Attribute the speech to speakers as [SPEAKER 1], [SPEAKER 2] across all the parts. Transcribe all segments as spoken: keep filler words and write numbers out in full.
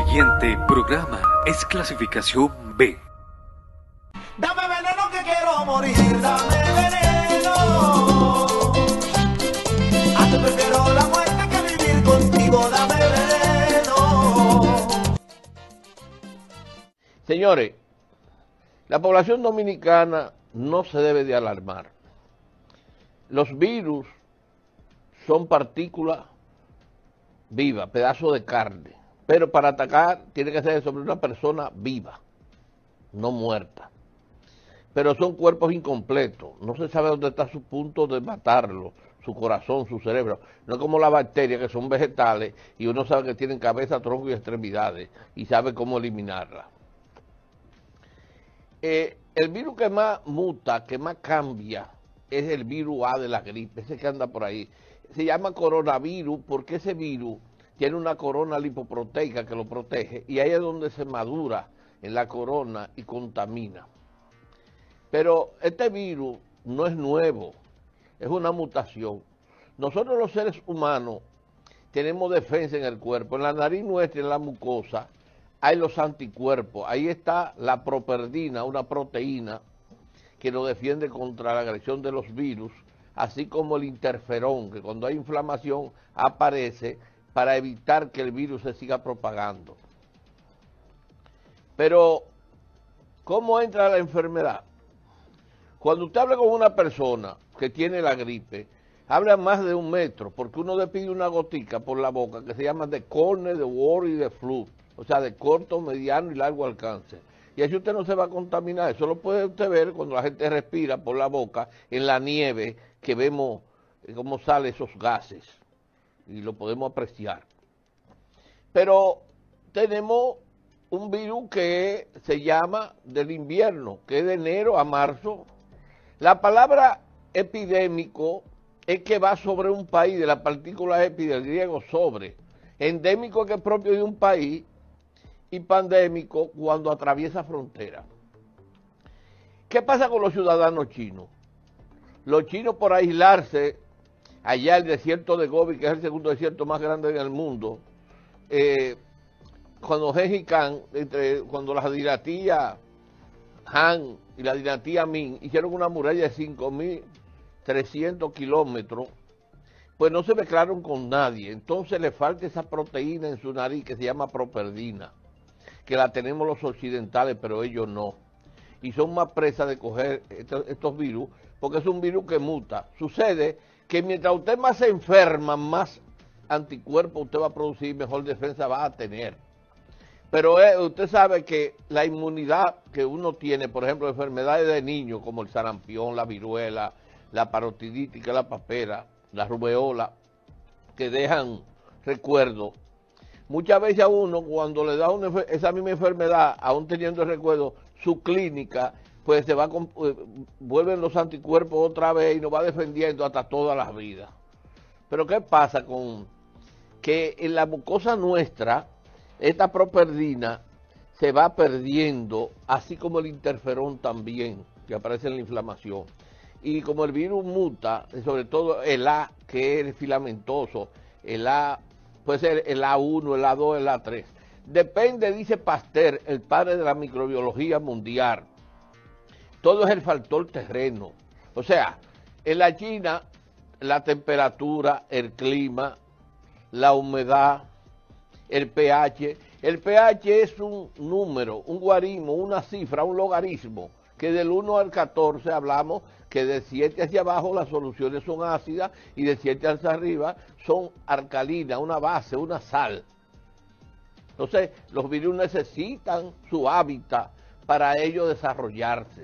[SPEAKER 1] siguiente programa es clasificación B.
[SPEAKER 2] Dame veneno que quiero morir, dame veneno. Antes prefiero la muerte que vivir contigo, dame veneno.
[SPEAKER 3] Señores, la población dominicana no se debe de alarmar. Los virus son partículas vivas, pedazos de carne, pero para atacar tiene que ser sobre una persona viva, no muerta. Pero son cuerpos incompletos, no se sabe dónde está su punto de matarlo, su corazón, su cerebro. No es como las bacterias que son vegetales y uno sabe que tienen cabeza, tronco y extremidades y sabe cómo eliminarlas. Eh, el virus que más muta, que más cambia, es el virus A de la gripe, ese que anda por ahí. Se llama coronavirus porque ese virus tiene una corona lipoproteica que lo protege y ahí es donde se madura en la corona y contamina. Pero este virus no es nuevo, es una mutación. Nosotros los seres humanos tenemos defensa en el cuerpo, en la nariz nuestra, en la mucosa, hay los anticuerpos, ahí está la properdina, una proteína que nos defiende contra la agresión de los virus, así como el interferón, que cuando hay inflamación aparece para evitar que el virus se siga propagando. Pero, ¿cómo entra la enfermedad? Cuando usted habla con una persona que tiene la gripe, habla más de un metro, porque uno le pide una gotica por la boca que se llama de corne, de word y de flu, o sea, de corto, mediano y largo alcance. Y así usted no se va a contaminar. Eso lo puede usted ver cuando la gente respira por la boca en la nieve, que vemos cómo salen esos gases y lo podemos apreciar. Pero tenemos un virus que se llama del invierno, que es de enero a marzo. La palabra epidémico es que va sobre un país, de la partícula epi del griego sobre. Endémico que es propio de un país y pandémico cuando atraviesa fronteras. ¿Qué pasa con los ciudadanos chinos? Los chinos, por aislarse allá el desierto de Gobi, que es el segundo desierto más grande del mundo, eh, cuando Gengis Khan, entre, cuando la dinastía Han y la dinastía Ming hicieron una muralla de cinco mil trescientos kilómetros, pues no se mezclaron con nadie. Entonces le falta esa proteína en su nariz que se llama properdina, que la tenemos los occidentales, pero ellos no. Y son más presas de coger estos, estos virus, porque es un virus que muta. Sucede que mientras usted más se enferma, más anticuerpos usted va a producir, mejor defensa va a tener. Pero eh, usted sabe que la inmunidad que uno tiene, por ejemplo, enfermedades de niños, como el sarampión, la viruela, la parotiditis, que es la papera, la rubeola, que dejan recuerdo. Muchas veces a uno, cuando le da una, esa misma enfermedad, aún teniendo el recuerdo, su clínica, pues se va eh, vuelven los anticuerpos otra vez y nos va defendiendo hasta todas las vidas. Pero ¿qué pasa con que en la mucosa nuestra, esta properdina se va perdiendo, así como el interferón también, que aparece en la inflamación? Y como el virus muta, sobre todo el A, que es filamentoso, el A puede ser el A uno, el A dos, el A tres. Depende, dice Pasteur, el padre de la microbiología mundial. Todo es el factor terreno. O sea, en la China, la temperatura, el clima, la humedad, el pH. El pH es un número, un guarismo, una cifra, un logaritmo, que del uno al catorce hablamos que de siete hacia abajo las soluciones son ácidas y de siete hacia arriba son alcalinas, una base, una sal. Entonces, los virus necesitan su hábitat para ellos desarrollarse.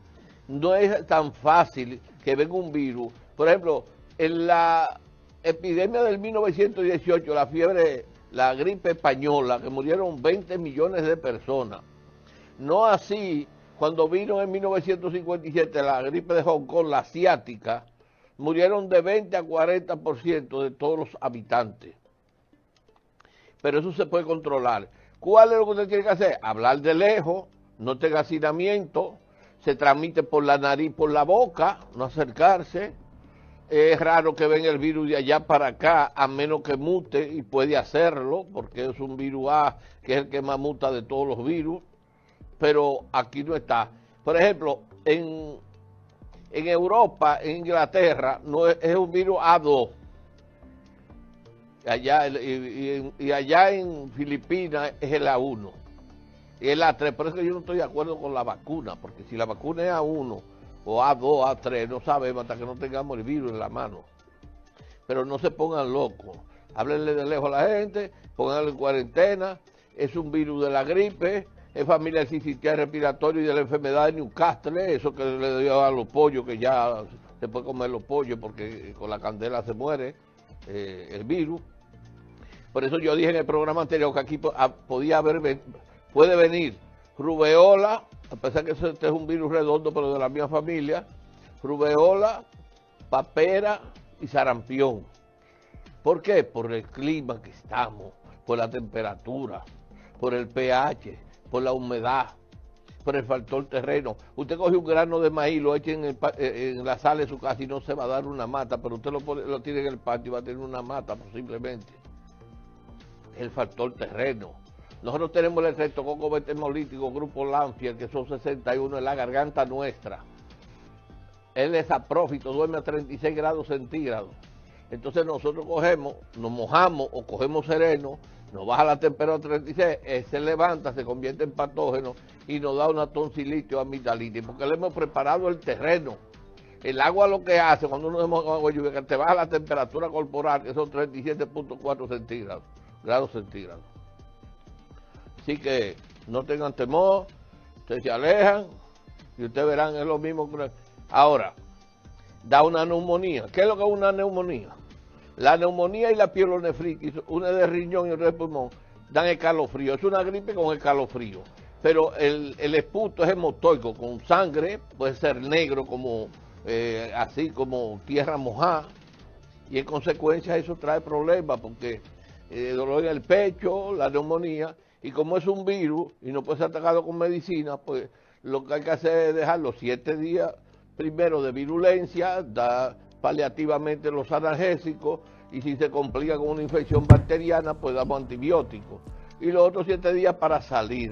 [SPEAKER 3] No es tan fácil que venga un virus. Por ejemplo, en la epidemia del mil novecientos dieciocho, la fiebre, la gripe española, que murieron veinte millones de personas. No así cuando vino en mil novecientos cincuenta y siete la gripe de Hong Kong, la asiática, murieron de veinte a cuarenta por ciento de todos los habitantes. Pero eso se puede controlar. ¿Cuál es lo que usted tiene que hacer? Hablar de lejos, no tenga hacinamiento, se transmite por la nariz, por la boca, no acercarse, es raro que venga el virus de allá para acá, a menos que mute, y puede hacerlo, porque es un virus A, que es el que más muta de todos los virus, pero aquí no está. Por ejemplo, en, en Europa, en Inglaterra, no es, es un virus A dos. Allá, y, y, y allá en Filipinas es el A uno. Y el A tres, por eso yo no estoy de acuerdo con la vacuna, porque si la vacuna es A uno, o A dos, A tres, no sabemos hasta que no tengamos el virus en la mano. Pero no se pongan locos. Háblenle de lejos a la gente, pónganlo en cuarentena. Es un virus de la gripe, es familia del sistema respiratorio y de la enfermedad de Newcastle, eso que le dio a los pollos, que ya se puede comer los pollos porque con la candela se muere eh, el virus. Por eso yo dije en el programa anterior que aquí podía haber, puede venir rubeola, a pesar que este es un virus redondo, pero de la misma familia, rubeola, papera y sarampión. ¿Por qué? Por el clima que estamos, por la temperatura, por el pH, por la humedad, por el factor terreno. Usted coge un grano de maíz, lo echa en, el, en la sala de su casa y no se va a dar una mata, pero usted lo, pone, lo tiene en el patio y va a tener una mata posiblemente. El factor terreno. Nosotros tenemos el estreptococo betemolítico, grupo Lanfield, que son sesenta y uno en la garganta nuestra. Él es aprófito, duerme a treinta y seis grados centígrados. Entonces nosotros cogemos, nos mojamos o cogemos sereno, nos baja la temperatura a treinta y seis, él se levanta, se convierte en patógeno y nos da una tonsilitis o amigdalitis, porque le hemos preparado el terreno. El agua lo que hace cuando uno se moja con agua lluvia, que te baja la temperatura corporal, que son treinta y siete punto cuatro centígrados, grados centígrados. Así que no tengan temor, ustedes se alejan y ustedes verán, es lo mismo que... Ahora, da una neumonía. ¿Qué es lo que es una neumonía? La neumonía y la pielonefritis, una de riñón y otra de pulmón, dan escalofrío. Es una gripe con escalofrío. Pero el, el esputo es hemotoico, con sangre, puede ser negro, como eh, así como tierra mojada. Y en consecuencia eso trae problemas, porque eh, dolor en el pecho, la neumonía, y como es un virus y no puede ser atacado con medicina, pues lo que hay que hacer es dejar los siete días primero de virulencia, da paliativamente los analgésicos, y si se complica con una infección bacteriana, pues damos antibióticos. Y los otros siete días para salir.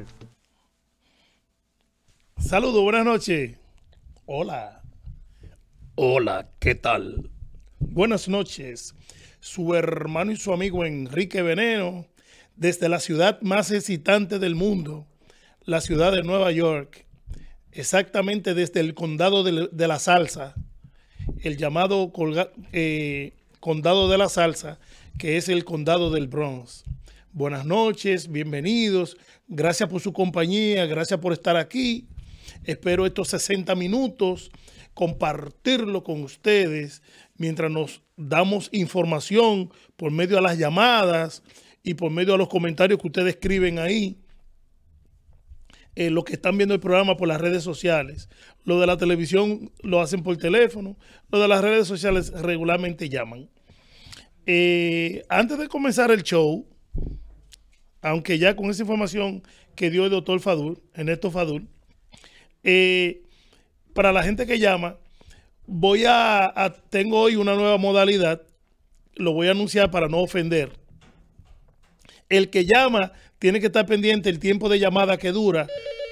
[SPEAKER 4] Saludos, buenas noches. Hola. Hola, ¿qué tal? Buenas noches. Su hermano y su amigo Enrique Veneno, desde la ciudad más excitante del mundo, la ciudad de Nueva York, exactamente desde el condado de, de la Salsa, el llamado colga, eh, condado de la Salsa, que es el condado del Bronx. Buenas noches, bienvenidos, gracias por su compañía, gracias por estar aquí. Espero estos sesenta minutos compartirlo con ustedes mientras nos damos información por medio de las llamadas y por medio de los comentarios que ustedes escriben ahí. Eh, los que están viendo el programa por las redes sociales. Lo de la televisión lo hacen por teléfono. Lo de las redes sociales regularmente llaman. Eh, antes de comenzar el show, aunque ya con esa información que dio el doctor Fadul, Ernesto Fadul, eh, para la gente que llama, voy a, a, tengo hoy una nueva modalidad, lo voy a anunciar para no ofender. El que llama tiene que estar pendiente el tiempo de llamada que dura,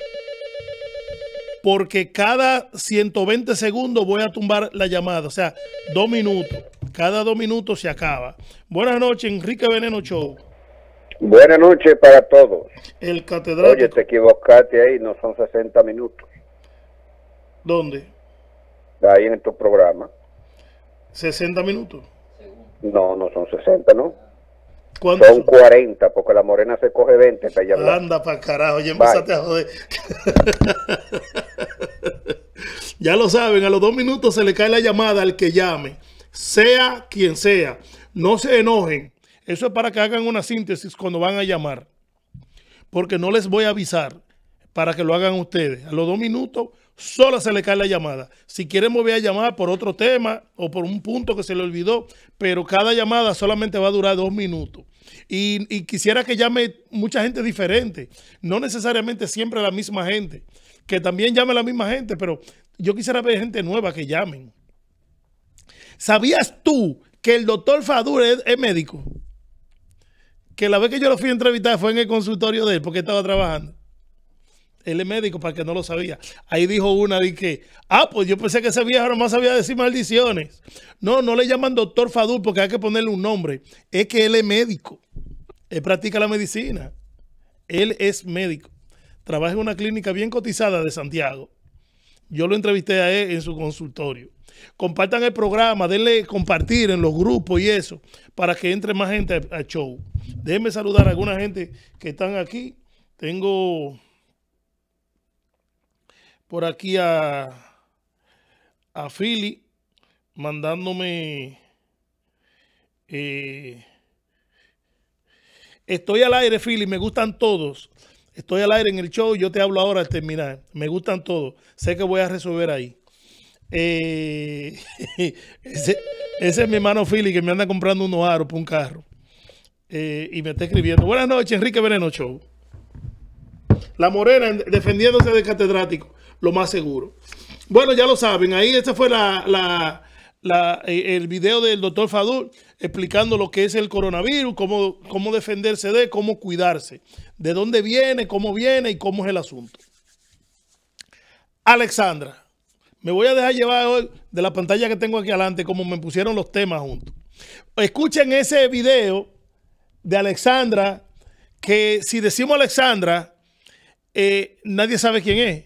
[SPEAKER 4] porque cada ciento veinte segundos voy a tumbar la llamada, o sea, dos minutos. Cada dos minutos se acaba. Buenas noches, Enrique Veneno Show.
[SPEAKER 5] Buenas noches para todos.
[SPEAKER 4] El catedrático.
[SPEAKER 5] Oye, te equivocaste ahí, no son sesenta minutos.
[SPEAKER 4] ¿Dónde?
[SPEAKER 5] Ahí en tu programa.
[SPEAKER 4] ¿sesenta minutos?
[SPEAKER 5] No, no son sesenta, ¿no? Son,
[SPEAKER 4] son
[SPEAKER 5] cuarenta, porque la morena se coge veinte para ella hablar.
[SPEAKER 4] Anda para carajo, ya empezaste a joder. Ya lo saben, a los dos minutos se le cae la llamada al que llame, sea quien sea. No se enojen. Eso es para que hagan una síntesis cuando van a llamar, porque no les voy a avisar para que lo hagan ustedes. A los dos minutos solo se le cae la llamada. Si quieren me voy a llamar por otro tema o por un punto que se le olvidó, pero cada llamada solamente va a durar dos minutos. Y, y quisiera que llame mucha gente diferente, no necesariamente siempre la misma gente, que también llame la misma gente, pero yo quisiera ver gente nueva que llamen. ¿Sabías tú que el doctor Fadul es, es médico? Que la vez que yo lo fui a entrevistar fue en el consultorio de él porque estaba trabajando. Él es médico, para el que no lo sabía. Ahí dijo una de que, ah, pues yo pensé que ese viejo nomás sabía decir maldiciones. No, no le llaman doctor Fadul porque hay que ponerle un nombre. Es que él es médico. Él practica la medicina. Él es médico. Trabaja en una clínica bien cotizada de Santiago. Yo lo entrevisté a él en su consultorio. Compartan el programa, denle compartir en los grupos y eso, para que entre más gente al show. Déjenme saludar a alguna gente que están aquí. Tengo por aquí a, a Philly mandándome... Eh, estoy al aire, Philly, me gustan todos. Estoy al aire en el show, yo te hablo ahora al terminar. Me gustan todos. Sé que voy a resolver ahí. Eh, ese, ese es mi hermano Philly que me anda comprando unos aros para un carro. Eh, y me está escribiendo. Buenas noches, Enrique Veneno Show. La Morena defendiéndose del catedrático, lo más seguro. Bueno, ya lo saben, ahí esta fue la, la, la, el video del doctor Fadul explicando lo que es el coronavirus, cómo, cómo defenderse de, cómo cuidarse, de dónde viene, cómo viene y cómo es el asunto. Alexandra, me voy a dejar llevar hoy de la pantalla que tengo aquí adelante, como me pusieron los temas juntos. Escuchen ese video de Alexandra, que si decimos Alexandra, eh, nadie sabe quién es.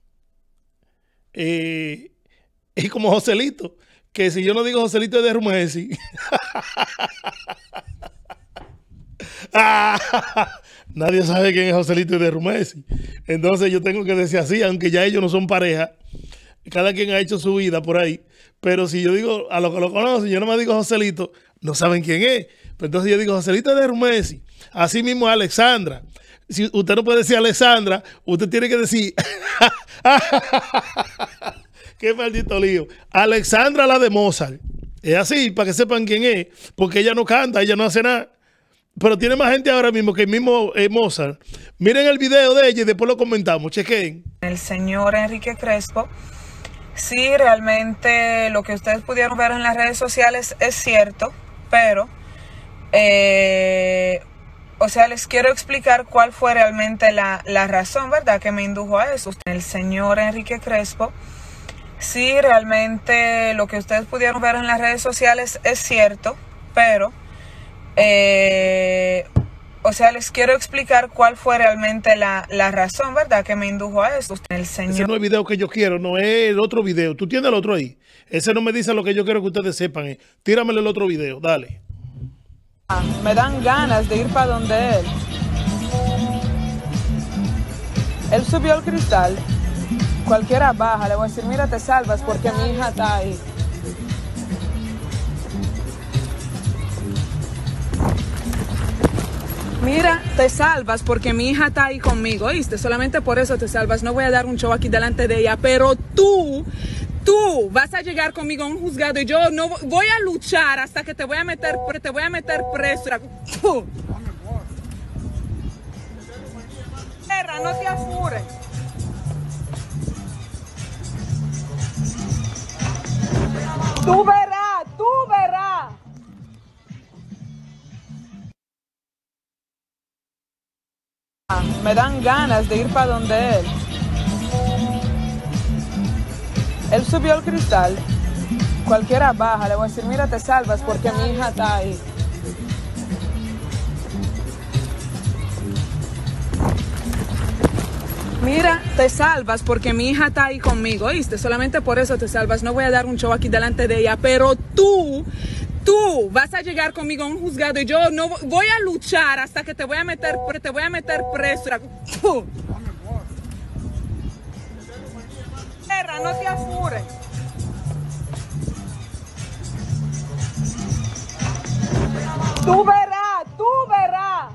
[SPEAKER 4] Eh, es como Joselito, que si yo no digo Joselito es de Rumesi. Nadie sabe quién es Joselito de Rumesi. Entonces yo tengo que decir así, aunque ya ellos no son pareja. Cada quien ha hecho su vida por ahí. Pero si yo digo a los que lo conocen, yo no me digo Joselito, no saben quién es. Pero entonces yo digo Joselito de Rumesi. Así mismo es Alexandra. Si usted no puede decir Alexandra, usted tiene que decir... Qué maldito lío. Alexandra, la de Mozart. Es así, para que sepan quién es. Porque ella no canta, ella no hace nada. Pero tiene más gente ahora mismo que el mismo eh, Mozart. Miren el video de ella y después lo comentamos. Chequen.
[SPEAKER 6] El señor Enrique Crespo. Sí, realmente lo que ustedes pudieron ver en las redes sociales es cierto, pero... Eh, o sea, les quiero explicar cuál fue realmente la, la razón, ¿verdad?, que me indujo a eso. El señor Enrique Crespo. Sí, realmente lo que ustedes pudieron ver en las redes sociales es cierto, pero... Eh, o sea, les quiero explicar cuál fue realmente la, la razón, ¿verdad?, que me indujo a eso. El señor...
[SPEAKER 4] Ese no es el video que yo quiero, no es el otro video. ¿Tú tienes el otro ahí? Ese no me dice lo que yo quiero que ustedes sepan. Eh. Tíramelo el otro video, dale.
[SPEAKER 6] Me dan ganas de ir para donde él. Él subió el cristal. Cualquiera baja, le voy a decir, mira, te salvas porque mi hija está ahí. Mira, te salvas porque mi hija está ahí conmigo, ¿oíste? Solamente por eso te salvas. No voy a dar un show aquí delante de ella, pero tú, tú vas a llegar conmigo a un juzgado y yo no voy a luchar hasta que te voy a meter, te voy a meter preso. No te apures. Tú verás, tú verás. Me dan ganas de ir para donde él. Él subió el cristal. Cualquiera baja, le voy a decir, mira, te salvas porque mi hija está ahí. Mira, te salvas porque mi hija está ahí conmigo, ¿oíste? Solamente por eso te salvas. No voy a dar un show aquí delante de ella, pero tú, tú vas a llegar conmigo a un juzgado y yo no voy a luchar hasta que te voy a meter, te voy a meter preso. No te apures. Tú verás, tú verás.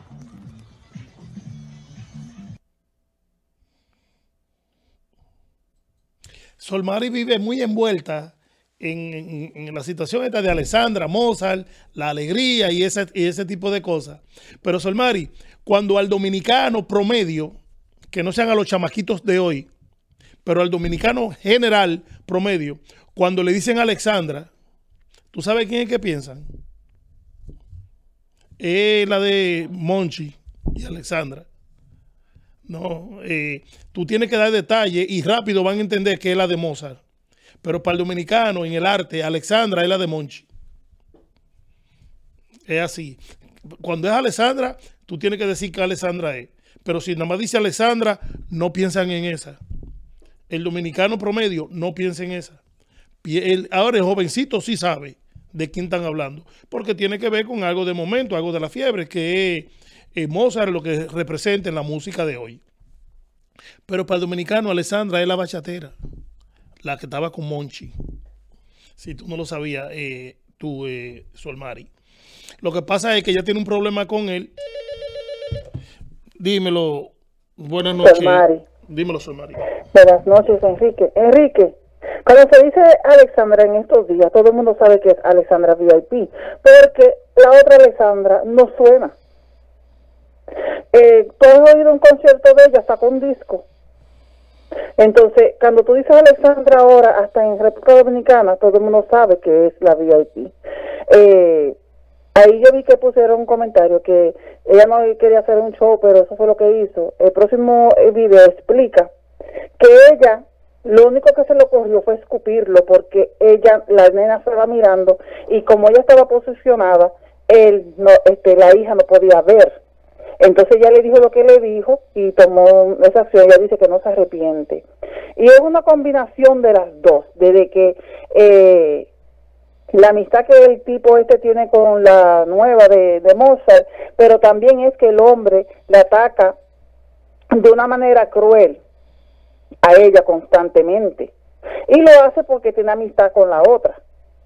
[SPEAKER 4] Solmari vive muy envuelta en, en, en la situación esta de Alexandra, Mozart, la alegría y ese, y ese tipo de cosas. Pero Solmari, cuando al dominicano promedio, que no sean a los chamaquitos de hoy, pero al dominicano general promedio, cuando le dicen Alexandra, ¿Tú sabes quién es que piensan? Es la de Monchi y Alexandra. No, eh, tú tienes que dar detalles y rápido van a entender que es la de Mozart. Pero para el dominicano, en el arte, Alexandra es la de Monchi. Es así. Cuando es Alexandra, tú tienes que decir que Alexandra es. Pero si nada más dice Alexandra, no piensan en esa. El dominicano promedio no piensa en esa. El, ahora el jovencito sí sabe de quién están hablando, porque tiene que ver con algo de momento, algo de la fiebre, que es eh, Mozart, lo que representa en la música de hoy. Pero para el dominicano, Alexandra es la bachatera, la que estaba con Monchi. Si tú no lo sabías, eh, tú, eh, Solmari. Lo que pasa es que ella tiene un problema con él. Dímelo. Buenas noches.
[SPEAKER 7] Solmari.
[SPEAKER 4] Dímelo, Solmari.
[SPEAKER 7] Buenas noches, Enrique. Enrique, cuando se dice Alexandra en estos días, todo el mundo sabe que es Alexandra V I P, porque la otra Alexandra no suena. Eh, tú has oído un concierto de ella, sacó un disco. Entonces, cuando tú dices Alexandra ahora, hasta en República Dominicana, todo el mundo sabe que es la V I P. Eh, ahí yo vi que pusieron un comentario que ella no quería hacer un show, pero eso fue lo que hizo. El próximo video explica que ella, lo único que se le ocurrió fue escupirlo, porque ella, la nena se va mirando, y como ella estaba posicionada, él no, este, la hija no podía ver. Entonces ella le dijo lo que le dijo y tomó esa acción. Ella dice que no se arrepiente. Y es una combinación de las dos, desde que eh, la amistad que el tipo este tiene con la nueva de, de Mozart, pero también es que el hombre la ataca de una manera cruel a ella constantemente. Y lo hace porque tiene amistad con la otra.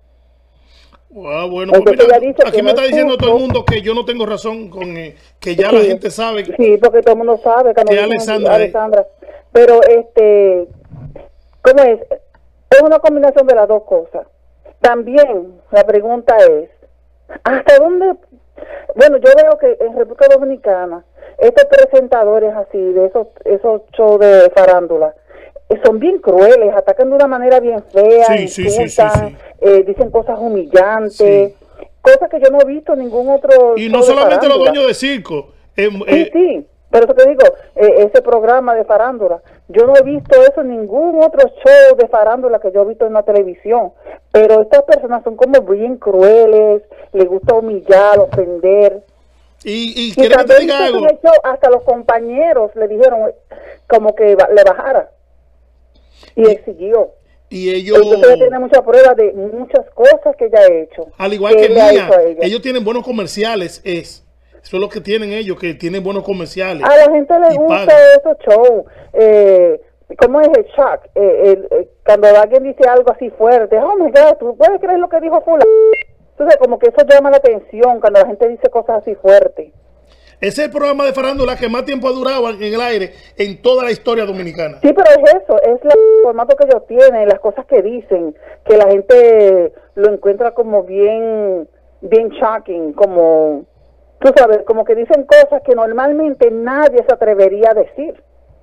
[SPEAKER 4] Ah, bueno, pues mira, aquí me está diciendo todo el mundo que yo no tengo razón, con eh, que ya sí, la gente sabe. Que,
[SPEAKER 7] sí, porque todo el mundo sabe que,
[SPEAKER 4] que Alexandra,
[SPEAKER 7] Alexandra. Pero, este, ¿cómo es? Es una combinación de las dos cosas. También la pregunta es, ¿hasta dónde? Bueno, yo veo que en República Dominicana, estos presentadores así, de esos, esos shows de farándula, son bien crueles, atacan de una manera bien fea,
[SPEAKER 4] sí, sí, sí, sí, sí.
[SPEAKER 7] Eh, dicen cosas humillantes, sí. Cosas que yo no he visto en ningún otro.
[SPEAKER 4] Y no solamente los dueños de circo. Eh,
[SPEAKER 7] sí,
[SPEAKER 4] eh,
[SPEAKER 7] sí, pero eso te digo, eh, ese programa de farándula, yo no he visto eso en ningún otro show de farándula que yo he visto en la televisión. Pero estas personas son como bien crueles, les gusta humillar, ofender.
[SPEAKER 4] Y, y, y que te diga algo.
[SPEAKER 7] Hecho, hasta los compañeros le dijeron como que le bajara. Y él siguió.
[SPEAKER 4] Y ellos...
[SPEAKER 7] Entonces tiene muchas pruebas de muchas cosas que ella ha hecho.
[SPEAKER 4] Al igual que, que Mía, ellos tienen buenos comerciales, es. Eso es lo que tienen ellos, que tienen buenos comerciales.
[SPEAKER 7] A la gente le gusta pagan. Esos shows. Eh, ¿Cómo es el shock? Eh, el, el, cuando alguien dice algo así fuerte, oh my God, ¿tú puedes creer lo que dijo fulano? Entonces como que eso llama la atención cuando la gente dice cosas así fuertes.
[SPEAKER 4] Ese es el programa de farándula que más tiempo ha durado en el aire en toda la historia dominicana.
[SPEAKER 7] Sí, pero es eso, es el formato que ellos tienen, las cosas que dicen, que la gente lo encuentra como bien, bien shocking, como, tú sabes, como que dicen cosas que normalmente nadie se atrevería a decir.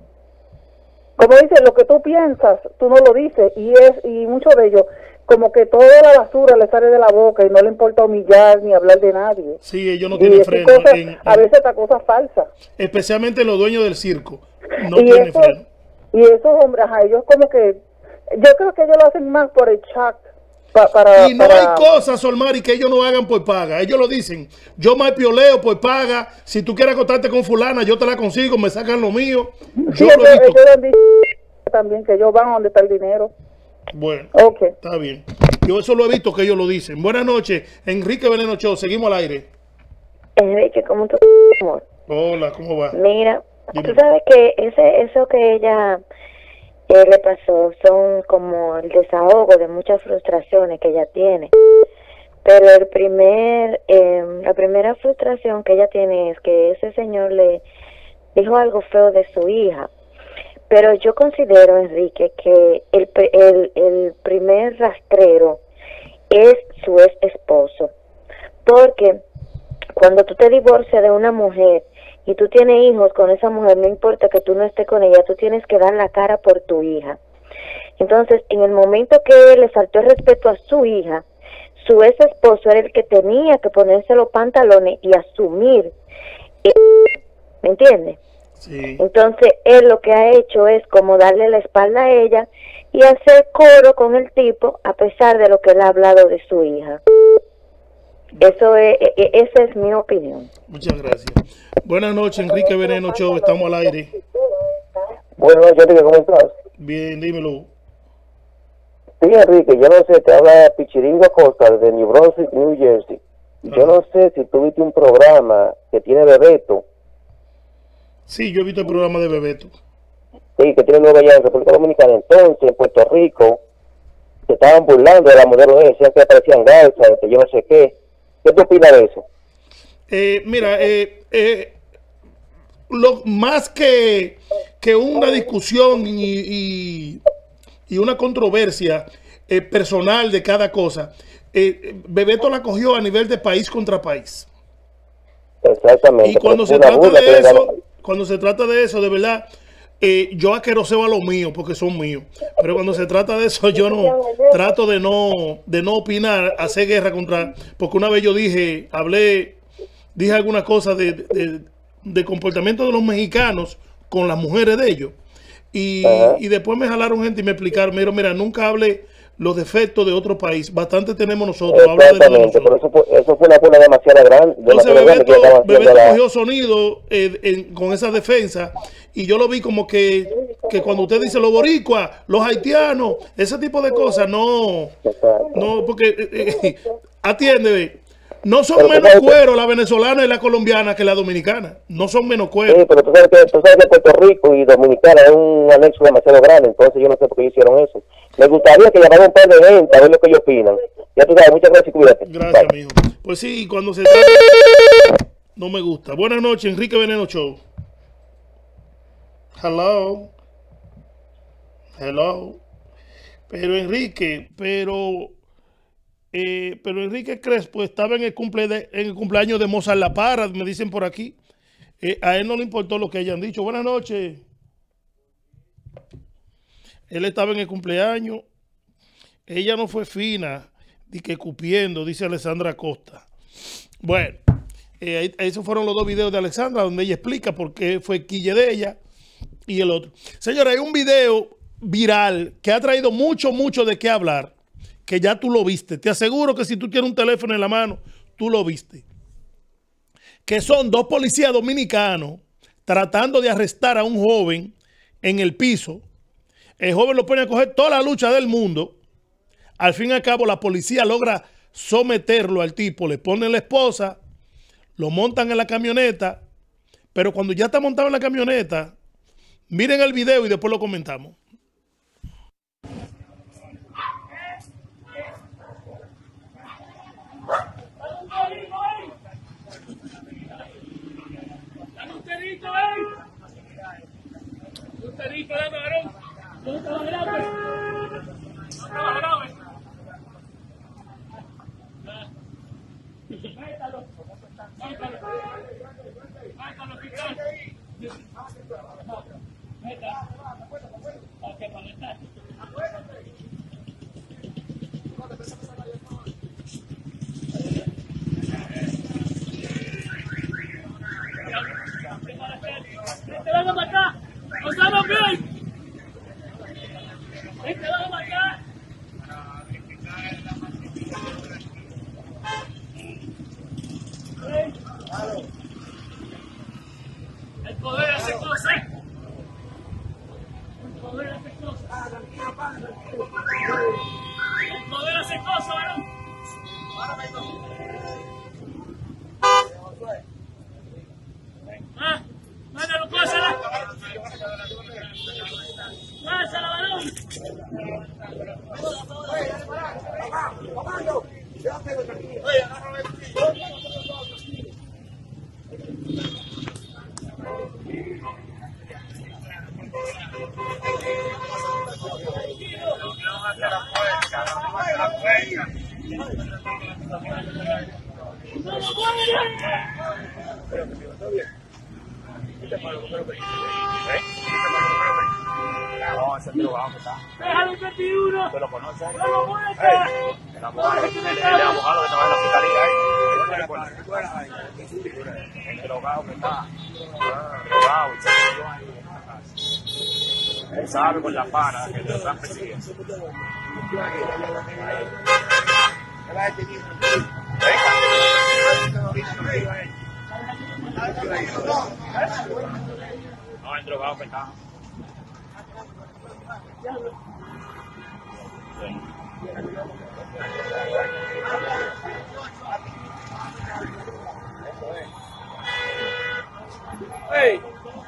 [SPEAKER 7] Como dicen, lo que tú piensas, tú no lo dices, y es y muchos de ellos, como que toda la basura le sale de la boca y no le importa humillar ni hablar de nadie.
[SPEAKER 4] Sí, ellos no tienen freno.
[SPEAKER 7] Cosas,
[SPEAKER 4] en, en,
[SPEAKER 7] a veces esta cosa falsa.
[SPEAKER 4] Especialmente los dueños del circo. No
[SPEAKER 7] y
[SPEAKER 4] tienen
[SPEAKER 7] esos,
[SPEAKER 4] freno.
[SPEAKER 7] Y esos hombres, ajá, ellos como que, yo creo que ellos lo hacen más por el shock. Pa, para,
[SPEAKER 4] y no
[SPEAKER 7] para...
[SPEAKER 4] hay cosas, Solmari, que ellos no hagan por paga. Ellos lo dicen. Yo me pioleo por paga. Si tú quieres acostarte con fulana, yo te la consigo, me sacan lo mío.
[SPEAKER 7] Sí,
[SPEAKER 4] yo lo he visto.
[SPEAKER 7] Ellos han dicho también que ellos van a donde está el dinero.
[SPEAKER 4] Bueno,
[SPEAKER 7] okay.
[SPEAKER 4] Está bien. Yo eso lo he visto que ellos lo dicen. Buenas noches, Enrique Veneno Show. Seguimos al aire.
[SPEAKER 8] Enrique, ¿cómo tú?
[SPEAKER 4] Hola, ¿cómo va?
[SPEAKER 8] Mira,
[SPEAKER 4] Dime.
[SPEAKER 8] Tú sabes que ese eso que ella eh, le pasó son como el desahogo de muchas frustraciones que ella tiene. Pero el primer, eh, la primera frustración que ella tiene es que ese señor le dijo algo feo de su hija. Pero yo considero, Enrique, que el, el, el primer rastrero es su ex esposo. Porque cuando tú te divorcias de una mujer y tú tienes hijos con esa mujer, no importa que tú no estés con ella, tú tienes que dar la cara por tu hija. Entonces, en el momento que él le faltó el respeto a su hija, su ex esposo era el que tenía que ponerse los pantalones y asumir, eh, ¿me entiendes?
[SPEAKER 4] Sí.
[SPEAKER 8] Entonces él lo que ha hecho es como darle la espalda a ella y hacer coro con el tipo a pesar de lo que él ha hablado de su hija. Eso es, esa es mi opinión.
[SPEAKER 4] Muchas gracias. Buenas noches, Enrique Veneno Show, estamos al aire.
[SPEAKER 5] Buenas noches, Enrique, ¿cómo estás?
[SPEAKER 4] Bien, dímelo.
[SPEAKER 5] Sí, Enrique, yo no sé, te habla Pichiringo Acosta de New Brunswick, New Jersey. Yo no sé si tuviste un programa que tiene Bebeto.
[SPEAKER 4] Sí, yo he visto el programa de Bebeto.
[SPEAKER 5] Sí, que tiene nueva ya en República Dominicana. Entonces, en Puerto Rico, se estaban burlando de la modelo de él, decían que aparecían garzas, que yo no sé qué. ¿Qué tú opinas de eso?
[SPEAKER 4] Eh, mira, eh, eh, lo, más que, que una discusión y, y, y una controversia eh, personal de cada cosa, eh, Bebeto la cogió a nivel de país contra país.
[SPEAKER 5] Exactamente.
[SPEAKER 4] Y cuando se trata de eso, cuando se trata de eso, de verdad, eh, yo aqueroseo a los míos porque son míos. Pero cuando se trata de eso, yo no trato de no de no opinar, hacer guerra contra, porque una vez yo dije, hablé, dije alguna cosa de, de, de comportamiento de los mexicanos con las mujeres de ellos. Y, y después me jalaron gente y me explicaron, mira, mira, nunca hable los defectos de otro país, bastante tenemos nosotros.
[SPEAKER 5] Exactamente, pero eso fue, eso fue una pena demasiado grande.
[SPEAKER 4] Entonces Bebeto, Bebeto la... cogió sonido eh, en, con esa defensa, y yo lo vi como que, que cuando usted dice los boricuas, los haitianos, ese tipo de cosas, no, no, porque eh, eh, atiende, no son pero menos cuero la venezolana y la colombiana que la dominicana, no son menos cuero.
[SPEAKER 5] Sí, pero tú sabes, que, tú sabes que Puerto Rico y Dominicana es un anexo demasiado grande, entonces yo no sé por qué hicieron eso. Me gustaría que llamaran un par de gente a ver lo que ellos opinan. Ya tú sabes, muchas gracias y cuídate.
[SPEAKER 4] Gracias, amigo. Pues sí, cuando se trata... No me gusta. Buenas noches, Enrique Veneno Show. Hello. Hello. Pero Enrique, pero... Eh, pero Enrique Crespo estaba en el, cumple de, en el cumpleaños de Mozart La Para, me dicen por aquí. Eh, a él no le importó lo que hayan dicho. Buenas noches. Él estaba en el cumpleaños. Ella no fue fina, di que cupiendo, dice Alexandra Costa. Bueno, eh, esos fueron los dos videos de Alexandra donde ella explica por qué fue quille de ella y el otro. Señora, hay un video viral que ha traído mucho, mucho de qué hablar, que ya tú lo viste. Te aseguro que si tú tienes un teléfono en la mano, tú lo viste. Que son dos policías dominicanos tratando de arrestar a un joven en el piso. El joven lo pone a coger toda la lucha del mundo. Al fin y al cabo, la policía logra someterlo al tipo. Le ponen la esposa, lo montan en la camioneta. Pero cuando ya está montado en la camioneta, miren el video y después lo comentamos.
[SPEAKER 9] El poder hace cosas. El poder hace cosas. El poder hace cosas, ¿verdad? Ah, mándalo, pásala. Pásala, varón.
[SPEAKER 10] No, ese drogado que está.
[SPEAKER 9] Déjalo el veintiuno.
[SPEAKER 10] ¿Usted lo conoce?
[SPEAKER 9] No lo muestra.
[SPEAKER 10] El abogado, el, el abogado que estaba en la fiscalía ahí. El drogado que está. Drogado, y se murió ahí en la casa. Él sabe con la pana que lo están persiguiendo. No, el drogado que está.
[SPEAKER 9] Hey.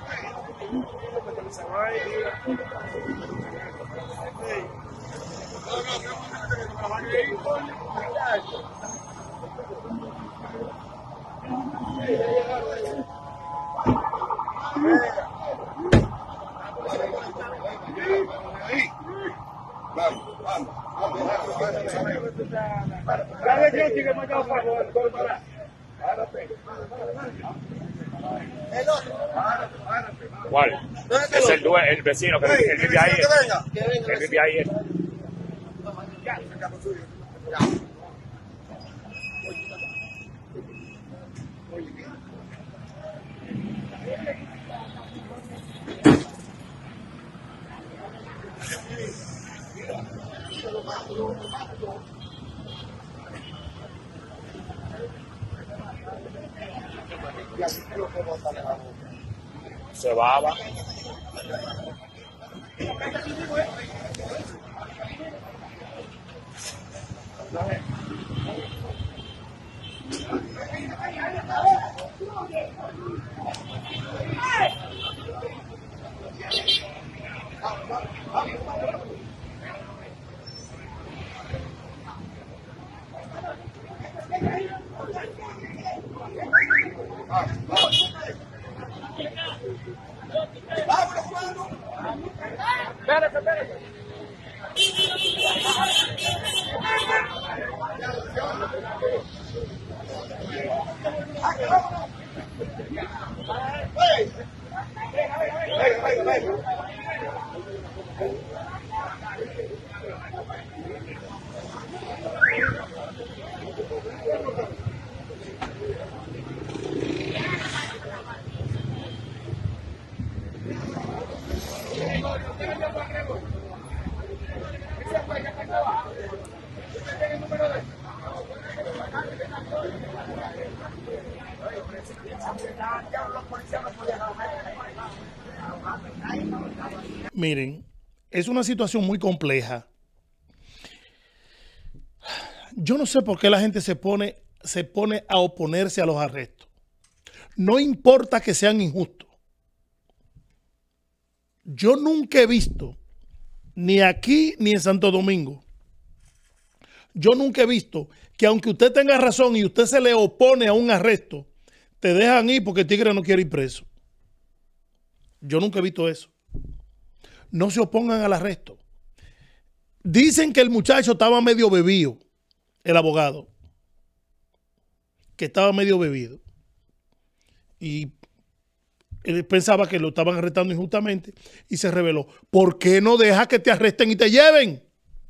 [SPEAKER 10] ¿Cuál? Es el, due- el vecino que él vive ahí. Él vive ahí. él. Se baba. Espérate, espérate.
[SPEAKER 4] Miren, es una situación muy compleja. Yo no sé por qué la gente se pone, se pone a oponerse a los arrestos. No importa que sean injustos. Yo nunca he visto, ni aquí ni en Santo Domingo, yo nunca he visto que aunque usted tenga razón y usted se le opone a un arresto, te dejan ir porque el tigre no quiere ir preso. Yo nunca he visto eso. No se opongan al arresto. Dicen que el muchacho estaba medio bebido, el abogado, que estaba medio bebido. Y él pensaba que lo estaban arrestando injustamente y se rebeló. ¿Por qué no deja que te arresten y te lleven?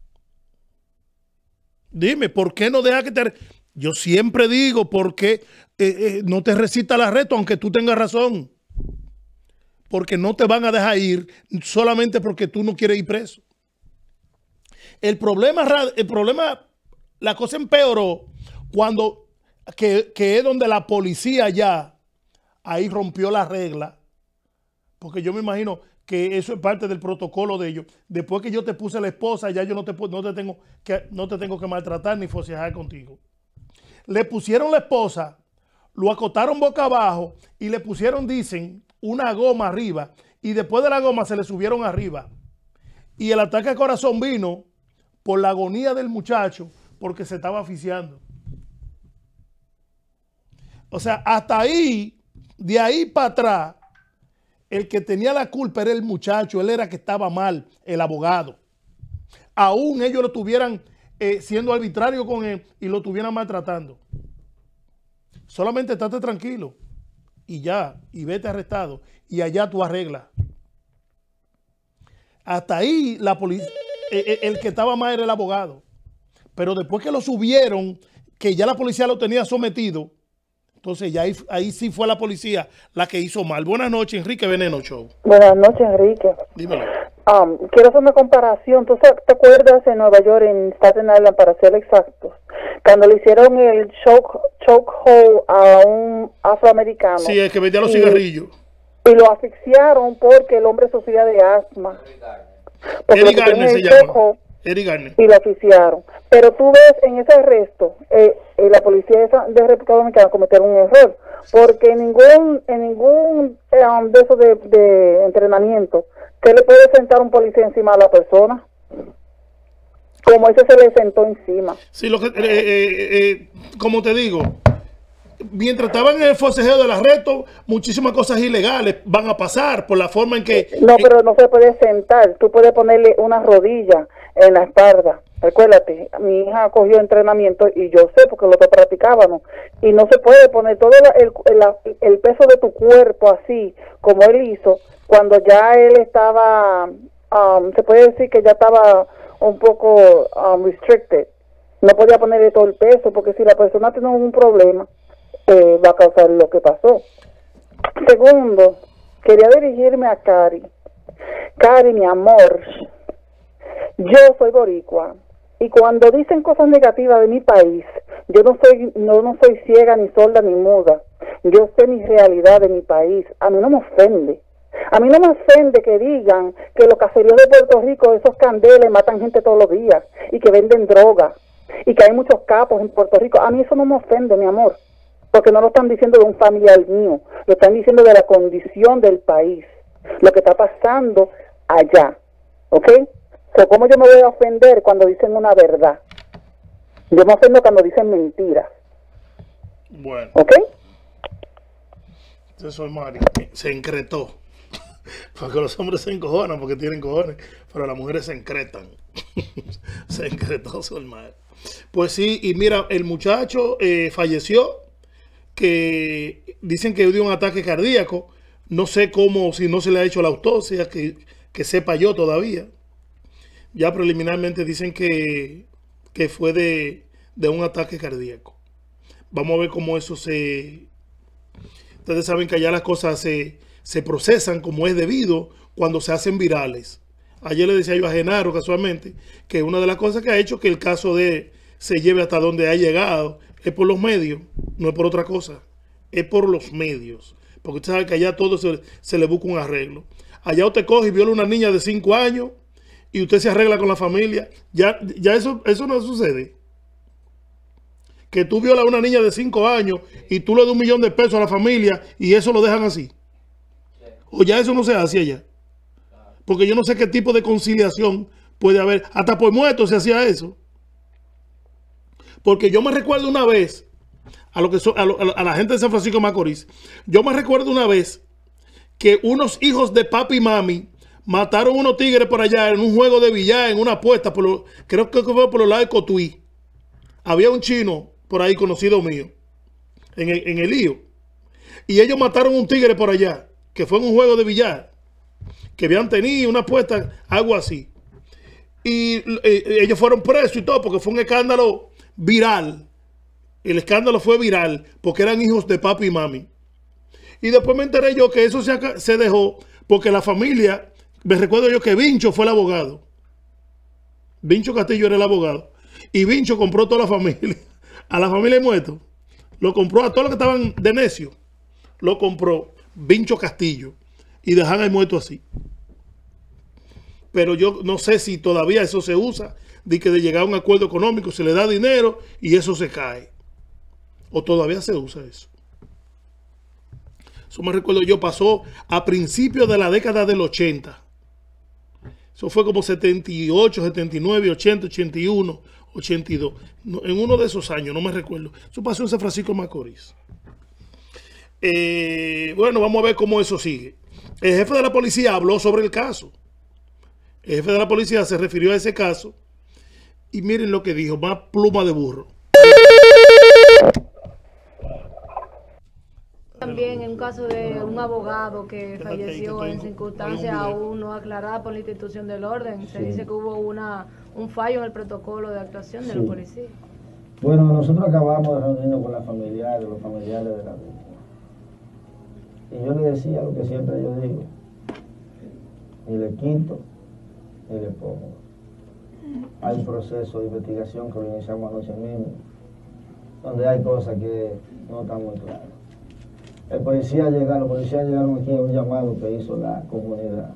[SPEAKER 4] Dime, ¿por qué no deja que te arresten? Yo siempre digo, ¿por qué eh, eh, no te recita el arresto aunque tú tengas razón? Porque no te van a dejar ir solamente porque tú no quieres ir preso. El problema, el problema, la cosa empeoró cuando, que, que es donde la policía ya, ahí rompió la regla, porque yo me imagino que eso es parte del protocolo de ellos. Después que yo te puse la esposa, ya yo no te, no te, tengo, que, no te tengo que maltratar ni forcejar contigo. Le pusieron la esposa, lo acotaron boca abajo y le pusieron, dicen, una goma arriba, y después de la goma se le subieron arriba. Y el ataque al corazón vino por la agonía del muchacho, porque se estaba asfixiando. O sea, hasta ahí, de ahí para atrás, el que tenía la culpa era el muchacho, él era que estaba mal, el abogado. Aún ellos lo tuvieran eh, siendo arbitrario con él y lo estuvieran maltratando. Solamente estate tranquilo y ya, y vete arrestado, y allá tú arreglas. hasta ahí la policía, el, el que estaba mal era el abogado. Pero después que lo subieron, que ya la policía lo tenía sometido, entonces ya ahí, ahí sí fue la policía la que hizo mal. Buenas noches, Enrique Veneno Show.
[SPEAKER 7] Buenas noches, Enrique.
[SPEAKER 4] Dímelo.
[SPEAKER 7] Um, quiero hacer una comparación. ¿Tú te acuerdas en Nueva York, en Staten Island, para ser exactos, cuando le hicieron el choke, choke hold a un afroamericano?
[SPEAKER 4] Sí, el que vendía los
[SPEAKER 7] y,
[SPEAKER 4] cigarrillos.
[SPEAKER 7] Y lo asfixiaron porque el hombre sufría de asma.
[SPEAKER 4] Eddie Garner se llama. Eddie Garner.
[SPEAKER 7] Y lo asfixiaron. Pero tú ves en ese arresto, eh, eh, la policía de, esa, de República Dominicana cometieron un error, porque en ningún en ningún eh, um, de esos de, de entrenamiento ¿qué le puede sentar un policía encima a la persona? Como ese se le sentó encima.
[SPEAKER 4] Sí, lo que, eh, eh, eh, como te digo, mientras estaban en el forcejeo del arresto, muchísimas cosas ilegales van a pasar por la forma en que...
[SPEAKER 7] No, pero no se puede sentar. Tú puedes ponerle una rodilla en la espalda. Recuérdate, mi hija cogió entrenamiento y yo sé porque lo que practicábamos. Y no se puede poner todo el, el, el peso de tu cuerpo así como él hizo cuando ya él estaba, um, se puede decir que ya estaba un poco um, restricted. No podía ponerle todo el peso porque si la persona tiene un problema, eh, va a causar lo que pasó. Segundo, quería dirigirme a Cari. Cari, mi amor, yo soy boricua y cuando dicen cosas negativas de mi país, yo no soy no, no soy ciega, ni sorda, ni muda. Yo sé mi realidad de mi país. A mí no me ofende. A mí no me ofende que digan que los caseríos de Puerto Rico, esos candeles, matan gente todos los días y que venden droga y que hay muchos capos en Puerto Rico. A mí eso no me ofende, mi amor, porque no lo están diciendo de un familiar mío, lo están diciendo de la condición del país, lo que está pasando allá, ¿ok? So, ¿cómo yo me voy a ofender cuando dicen una verdad? Yo me ofendo cuando dicen mentiras.
[SPEAKER 4] Bueno.
[SPEAKER 7] ¿Ok?
[SPEAKER 4] Eso es Mari. Se encretó. Porque los hombres se encojonan porque tienen cojones, pero las mujeres se encretan. Se encretó Sol Mar. Pues sí, y mira, el muchacho eh, falleció, que dicen que dio un ataque cardíaco. No sé cómo, si no se le ha hecho la autopsia, que, que sepa yo todavía. Ya preliminarmente dicen que, que fue de, de un ataque cardíaco. Vamos a ver cómo eso se... Ustedes saben que allá las cosas se, se procesan como es debido cuando se hacen virales. Ayer le decía yo a Genaro casualmente que una de las cosas que ha hecho que el caso de se lleve hasta donde ha llegado es por los medios, no es por otra cosa, es por los medios. Porque usted sabe que allá todo se, se le busca un arreglo. Allá usted coge y viola a una niña de cinco años y usted se arregla con la familia. Ya, ya eso, eso no sucede. Que tú violas a una niña de cinco años y tú le das un millón de pesos a la familia y eso lo dejan así. O ya eso no se hace allá. Porque yo no sé qué tipo de conciliación puede haber. Hasta por muerto se hacía eso. Porque yo me recuerdo una vez, a, lo que so, a, lo, a la gente de San Francisco de Macorís, yo me recuerdo una vez que unos hijos de papi y mami mataron unos tigres por allá en un juego de billar, en una apuesta, por lo, creo que fue por los lados de Cotuí. Había un chino por ahí conocido mío, en el, en el lío. Y ellos mataron un tigre por allá, que fue en un juego de billar, que habían tenido una apuesta, algo así. Y eh, ellos fueron presos y todo, porque fue un escándalo viral. El escándalo fue viral, porque eran hijos de papi y mami. Y después me enteré yo que eso se, se dejó, porque la familia, me recuerdo yo que Vincho fue el abogado. Vincho Castillo era el abogado. Y Vincho compró toda la familia. A la familia de muertos. Lo compró a todos los que estaban de necio. Lo compró Vincho Castillo. Y dejan al muerto así. Pero yo no sé si todavía eso se usa. De que de llegar a un acuerdo económico se le da dinero y eso se cae. O todavía se usa eso. Eso me recuerdo yo, pasó a principios de la década del ochenta. Eso fue como setenta y ocho, setenta y nueve, ochenta, ochenta y uno, ochenta y dos. No, en uno de esos años, no me recuerdo. Eso pasó en San Francisco de Macorís. Eh, bueno, vamos a ver cómo eso sigue. El jefe de la policía habló sobre el caso. El jefe de la policía se refirió a ese caso. Y miren lo que dijo, más pluma de burro.
[SPEAKER 11] también en un caso de un abogado que falleció en circunstancias aún no aclaradas por la institución del orden. Se
[SPEAKER 12] Sí.
[SPEAKER 11] dice que hubo una un fallo en el protocolo de actuación de
[SPEAKER 12] Sí.
[SPEAKER 11] los policías.
[SPEAKER 12] Bueno, nosotros acabamos de reunirnos con las familiares, los familiares de la víctima. Y yo le decía lo que siempre yo digo, ni le quito, ni le pongo. Hay un proceso de investigación que lo iniciamos anoche mismo, donde hay cosas que no están muy claras. El policía llega, los policías llegaron aquí a un llamado que hizo la comunidad.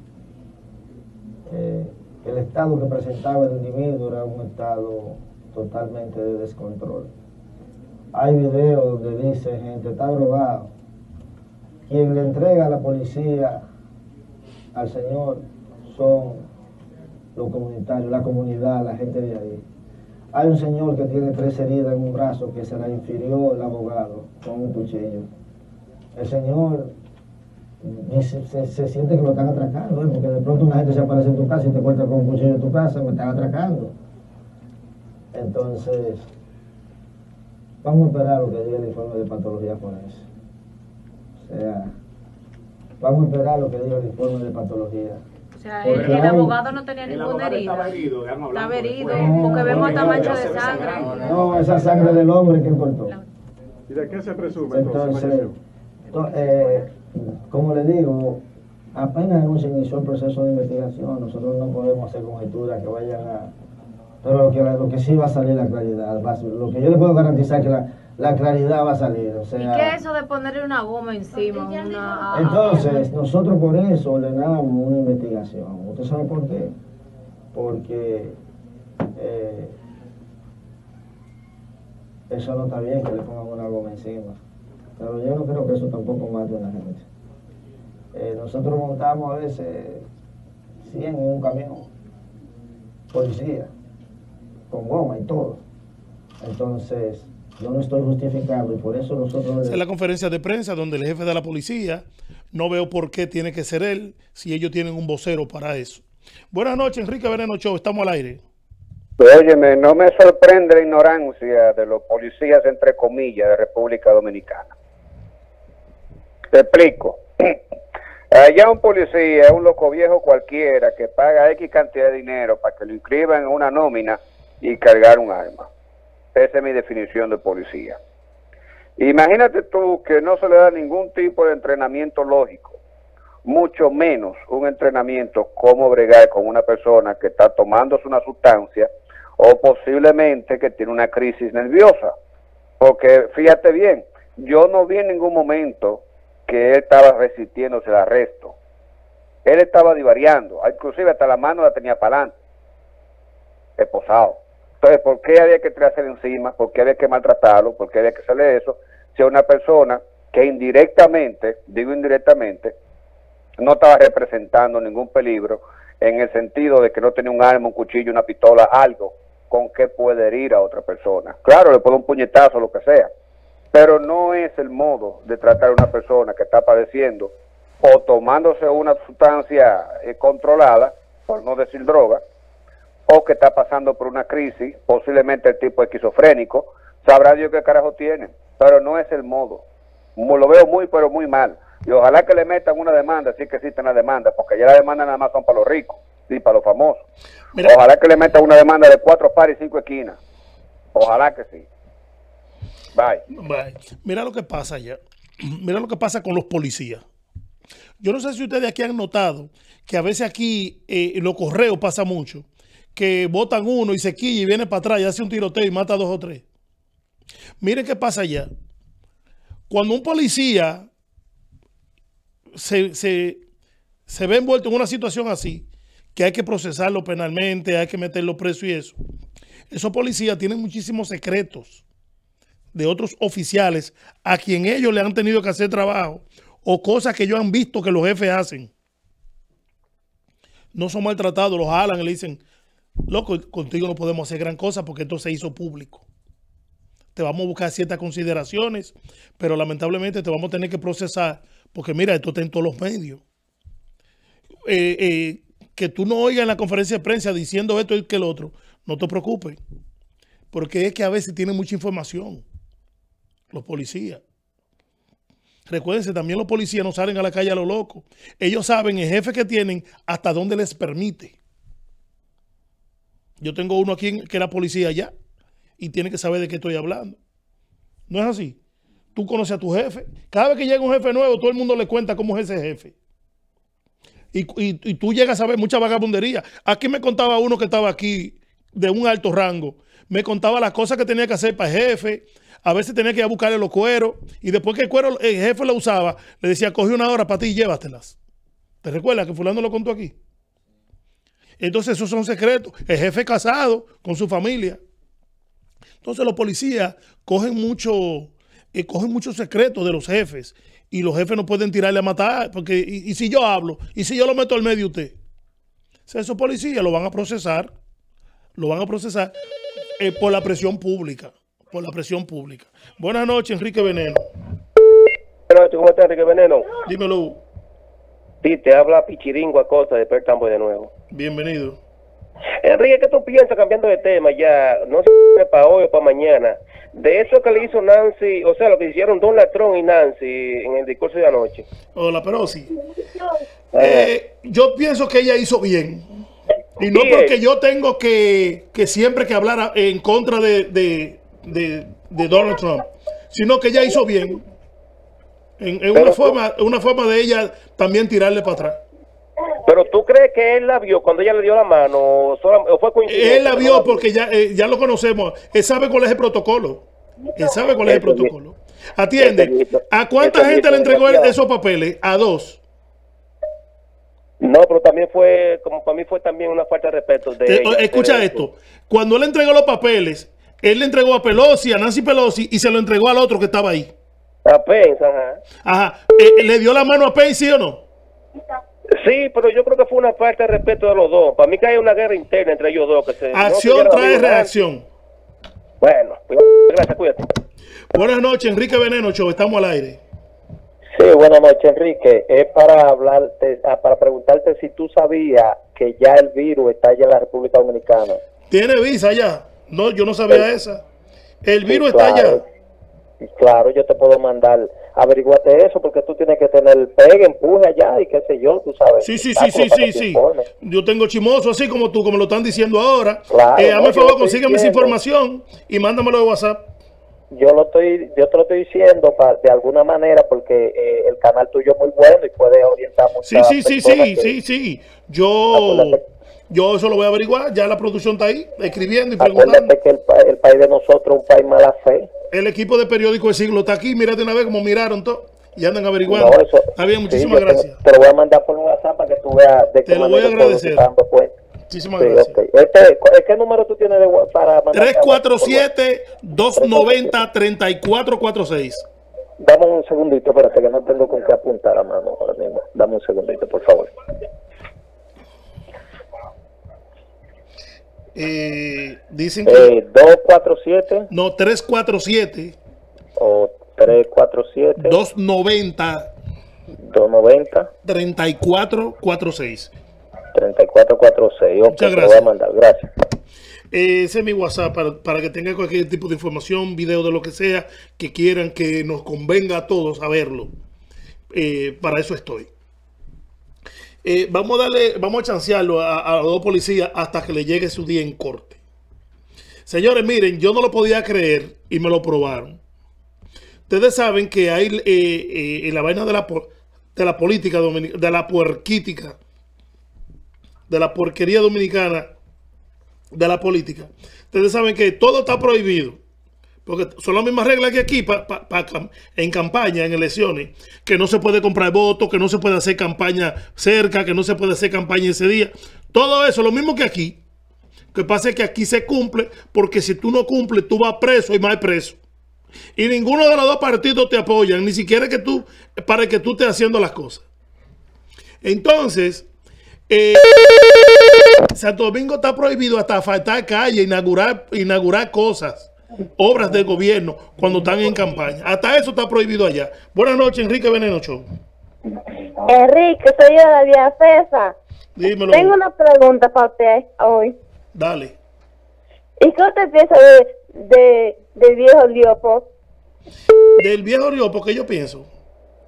[SPEAKER 12] Eh, el estado que presentaba el individuo era un estado totalmente de descontrol. Hay videos donde dice gente está drogado. Quien le entrega a la policía al señor son los comunitarios, la comunidad, la gente de ahí. Hay un señor que tiene tres heridas en un brazo que se la infirió el abogado con un cuchillo. El señor dice, se, se siente que lo están atracando, ¿eh? Porque de pronto una gente se aparece en tu casa y te encuentra con un cuchillo en tu casa, me están atracando. Entonces, vamos a esperar lo que diga el informe de patología forense. O sea, vamos a esperar lo que diga el informe de patología.
[SPEAKER 11] O sea,
[SPEAKER 12] Porque
[SPEAKER 11] el, el
[SPEAKER 12] hay-
[SPEAKER 11] abogado no tenía
[SPEAKER 10] El
[SPEAKER 11] ninguna
[SPEAKER 10] abogado
[SPEAKER 11] herida.
[SPEAKER 10] estaba herido, déjame hablar.
[SPEAKER 11] Estaba herido,
[SPEAKER 12] No,
[SPEAKER 11] porque vemos hasta
[SPEAKER 12] no,
[SPEAKER 11] mancha
[SPEAKER 10] ya
[SPEAKER 11] de
[SPEAKER 10] se ve
[SPEAKER 11] sangre.
[SPEAKER 10] sangrando.
[SPEAKER 12] No, esa sangre del hombre que cortó.
[SPEAKER 13] ¿Y de qué se presume entonces?
[SPEAKER 12] Entonces,
[SPEAKER 13] falleció?
[SPEAKER 12] to- eh, como le digo, apenas no se inició el proceso de investigación, nosotros no podemos hacer conjeturas que vayan a... Pero lo que, lo que sí va a salir la claridad, va a- lo que yo le puedo garantizar es que la, la claridad va a salir, o
[SPEAKER 11] ¿Y
[SPEAKER 12] sea...
[SPEAKER 11] qué es eso de ponerle una goma encima? Una,
[SPEAKER 12] Entonces, nosotros por eso ordenamos una investigación. ¿Usted sabe por qué? Porque eh, eso no está bien que le pongan una goma encima. Pero yo no creo que eso tampoco mate a una gente. Eh, nosotros montamos a veces cien en un camión, policía, con goma y todo. Entonces, yo no estoy justificando y por eso nosotros...
[SPEAKER 4] Esa es la conferencia de prensa donde el jefe de la policía, no veo por qué tiene que ser él, si ellos tienen un vocero para eso. Buenas noches, Enrique Veneno Show, estamos al aire.
[SPEAKER 14] Óyeme, no me sorprende la ignorancia de los policías, entre comillas, de República Dominicana. Te explico. Allá un policía, un loco viejo cualquiera, que paga X cantidad de dinero para que lo inscriban en una nómina y cargar un arma. Esa es mi definición de policía. Imagínate tú que no se le da ningún tipo de entrenamiento lógico, mucho menos un entrenamiento cómo bregar con una persona que está tomándose una sustancia o posiblemente que tiene una crisis nerviosa. Porque fíjate bien, yo no vi en ningún momento que él estaba resistiéndose al arresto. Él estaba divariando, inclusive hasta la mano la tenía para adelante, esposado. Entonces, ¿por qué había que traerse encima? ¿Por qué había que maltratarlo? ¿Por qué había que hacerle eso? Si es una persona que indirectamente, digo indirectamente, no estaba representando ningún peligro en el sentido de que no tenía un arma, un cuchillo, una pistola, algo con que puede herir a otra persona. Claro, le pone un puñetazo, lo que sea, pero no es el modo de tratar a una persona que está padeciendo o tomándose una sustancia eh, controlada, por no decir droga, o que está pasando por una crisis, posiblemente el tipo esquizofrénico, sabrá Dios qué carajo tiene, pero no es el modo. Mo- Lo veo muy, pero muy mal. Y ojalá que le metan una demanda, sí que existen las demandas, porque ya las demandas nada más son para los ricos y para los famosos.
[SPEAKER 4] Mira.
[SPEAKER 14] Ojalá que le metan una demanda de cuatro pares y cinco esquinas. Ojalá que sí. Bye.
[SPEAKER 4] Bye. Mira lo que pasa allá. Mira lo que pasa con los policías. Yo no sé si ustedes aquí han notado que a veces aquí eh, en los correos pasa mucho, que botan uno y se quilla y viene para atrás y hace un tiroteo y mata a dos o tres. Miren qué pasa allá. Cuando un policía se, se, se ve envuelto en una situación así, que hay que procesarlo penalmente, hay que meterlo preso y eso, esos policías tienen muchísimos secretos de otros oficiales a quien ellos le han tenido que hacer trabajo o cosas que ellos han visto que los jefes hacen. No son maltratados, los jalan y le dicen, loco, contigo no podemos hacer gran cosa porque esto se hizo público. Te vamos a buscar ciertas consideraciones, pero lamentablemente te vamos a tener que procesar porque mira, esto está en todos los medios. Eh, eh, que tú no oigas en la conferencia de prensa diciendo esto y que el otro, no te preocupes, porque es que a veces tienen mucha información los policías. Recuérdense, también los policías no salen a la calle a lo loco. Ellos saben, el jefe que tienen, hasta dónde les permite. Yo tengo uno aquí que era policía allá y tiene que saber de qué estoy hablando. ¿No es así? Tú conoces a tu jefe. Cada vez que llega un jefe nuevo, todo el mundo le cuenta cómo es ese jefe. Y, y, y tú llegas a ver mucha vagabundería. Aquí me contaba uno que estaba aquí de un alto rango. Me contaba las cosas que tenía que hacer para el jefe. A veces tenía que ir a buscarle los cueros. Y después que el cuero el jefe lo usaba, le decía, coge una hora para ti y llévatelas. ¿Te recuerdas que fulano lo contó aquí? Entonces esos son secretos. El jefe casado con su familia. Entonces los policías cogen mucho, eh, cogen muchos secretos de los jefes. Y los jefes no pueden tirarle a matar. Porque, y, y si yo hablo, y si yo lo meto al medio usted. O sea, esos policías lo van a procesar. Lo van a procesar eh, por la presión pública. Por la presión pública. Buenas noches, Enrique Veneno.
[SPEAKER 15] Buenas noches, ¿cómo estás, Enrique Veneno?
[SPEAKER 4] Dímelo.
[SPEAKER 15] Sí, te habla Pichiringo Acosta de Pertambo de nuevo.
[SPEAKER 4] Bienvenido.
[SPEAKER 15] Enrique, ¿qué tú piensas, cambiando de tema ya, no sé si para hoy o para mañana, de eso que le hizo Nancy, o sea, lo que hicieron Donald Trump y Nancy en el discurso de anoche?
[SPEAKER 4] Hola, pero sí. Eh, yo pienso que ella hizo bien. Y no porque yo tengo que, que siempre que hablar en contra de, de, de, de Donald Trump, sino que ella hizo bien. En, en una forma, una forma de ella también tirarle para atrás.
[SPEAKER 15] Pero tú crees que él la vio cuando ella le dio la mano o, sola, o fue coincidencia?
[SPEAKER 4] Él la vio porque ya, eh, ya lo conocemos. Él sabe cuál es el protocolo. Él sabe cuál es el protocolo. Atiende. ¿A cuánta gente le entregó esos papeles? A dos.
[SPEAKER 15] No, pero también fue, como para mí fue también una falta de respeto. De
[SPEAKER 4] Te,
[SPEAKER 15] ella,
[SPEAKER 4] escucha
[SPEAKER 15] de
[SPEAKER 4] esto. Cuando él entregó los papeles, él le entregó a Pelosi, a Nancy Pelosi, y se lo entregó al otro que estaba ahí.
[SPEAKER 15] A Pence, ajá.
[SPEAKER 4] Ajá. Eh, ¿Le dio la mano a Pence, sí o no?
[SPEAKER 15] Sí, pero yo creo que fue una falta de respeto de los dos. Para mí que hay una guerra interna entre ellos dos. Que se,
[SPEAKER 4] Acción
[SPEAKER 15] no se
[SPEAKER 4] trae reacción.
[SPEAKER 15] Bueno, gracias, cuídate.
[SPEAKER 4] Buenas noches, Enrique Veneno Show, estamos al aire.
[SPEAKER 16] Sí, buenas noches, Enrique. Es para hablarte, para preguntarte si tú sabías que ya el virus está allá en la República Dominicana.
[SPEAKER 4] ¿Tiene visa ya? No, yo no sabía sí. esa. El virus
[SPEAKER 16] sí, claro.
[SPEAKER 4] está allá.
[SPEAKER 16] Claro, yo te puedo mandar, averiguate eso, porque tú tienes que tener pegue, empuje allá y qué sé yo, tú sabes.
[SPEAKER 4] Sí, sí, sí, sí, sí, sí. Yo tengo chimoso así como tú, como lo están diciendo ahora.
[SPEAKER 16] Claro,
[SPEAKER 4] eh, hazme
[SPEAKER 16] no,
[SPEAKER 4] el favor, consígueme esa información y mándamelo de WhatsApp.
[SPEAKER 16] Yo lo estoy, yo te lo estoy diciendo pa, de alguna manera porque eh, el canal tuyo es muy bueno y puede orientar mucho.
[SPEAKER 4] Sí, sí, sí, sí, sí, sí. Yo... Yo eso lo voy a averiguar, ya la producción está ahí, escribiendo y preguntando.
[SPEAKER 16] Acuérdate que el, el país de nosotros es un país mala fe.
[SPEAKER 4] El equipo de Periódico del Siglo está aquí, mírate una vez como miraron todo y andan averiguando.
[SPEAKER 16] No, eso,
[SPEAKER 4] está bien, muchísimas
[SPEAKER 16] sí,
[SPEAKER 4] gracias.
[SPEAKER 16] Te, te lo voy a mandar por WhatsApp para que tú veas de qué
[SPEAKER 4] Te lo voy a agradecer. Muchísimas
[SPEAKER 16] sí,
[SPEAKER 4] gracias.
[SPEAKER 16] Okay. Este, ¿Qué número tú tienes de, para mandar?
[SPEAKER 4] tres cuatro siete, dos nueve cero, tres cuatro cuatro seis.
[SPEAKER 16] Dame un segundito, espérate que no tengo con qué apuntar a mano ahora mismo. Dame un segundito, por favor.
[SPEAKER 4] Eh, dicen que
[SPEAKER 16] eh, dos cuatro siete
[SPEAKER 4] no, tres cuatro siete
[SPEAKER 16] o tres cuatro siete
[SPEAKER 4] dos noventa
[SPEAKER 16] dos noventa
[SPEAKER 4] treinta y cuatro cuarenta y seis
[SPEAKER 16] treinta y cuatro cuarenta y seis. Okay,
[SPEAKER 4] muchas gracias.
[SPEAKER 16] Te lo voy a mandar. Gracias.
[SPEAKER 4] Eh, ese es mi WhatsApp para, para que tenga cualquier tipo de información, video de lo que sea que quieran que nos convenga a todos a verlo. Eh, para eso estoy. Eh, vamos a darle, vamos a chancearlo a, a los dos policías hasta que le llegue su día en corte. Señores, miren, yo no lo podía creer y me lo probaron. Ustedes saben que hay eh, eh, en la vaina de la, de la política dominicana, de la puerquítica, de la porquería dominicana, de la política. Ustedes saben que todo está prohibido. Porque son las mismas reglas que aquí pa, pa, pa, en campaña, en elecciones, que no se puede comprar votos, que no se puede hacer campaña cerca, que no se puede hacer campaña ese día. Todo eso, lo mismo que aquí. Lo que pasa es que aquí se cumple, porque si tú no cumples, tú vas preso y más preso. Y ninguno de los dos partidos te apoyan, ni siquiera que tú, para que tú estés haciendo las cosas. Entonces, eh, Santo Domingo está prohibido hasta faltar calle, inaugurar, inaugurar cosas. Obras del gobierno cuando están en campaña. Hasta eso está prohibido allá. Buenas noches, Enrique Veneno Show.
[SPEAKER 8] Enrique, soy yo de la Vía César.
[SPEAKER 4] Dímelo.
[SPEAKER 8] Tengo una pregunta para usted hoy.
[SPEAKER 4] Dale.
[SPEAKER 8] ¿Y qué usted piensa de, de, del viejo Liopo?
[SPEAKER 4] Del viejo Liopo, ¿qué yo pienso?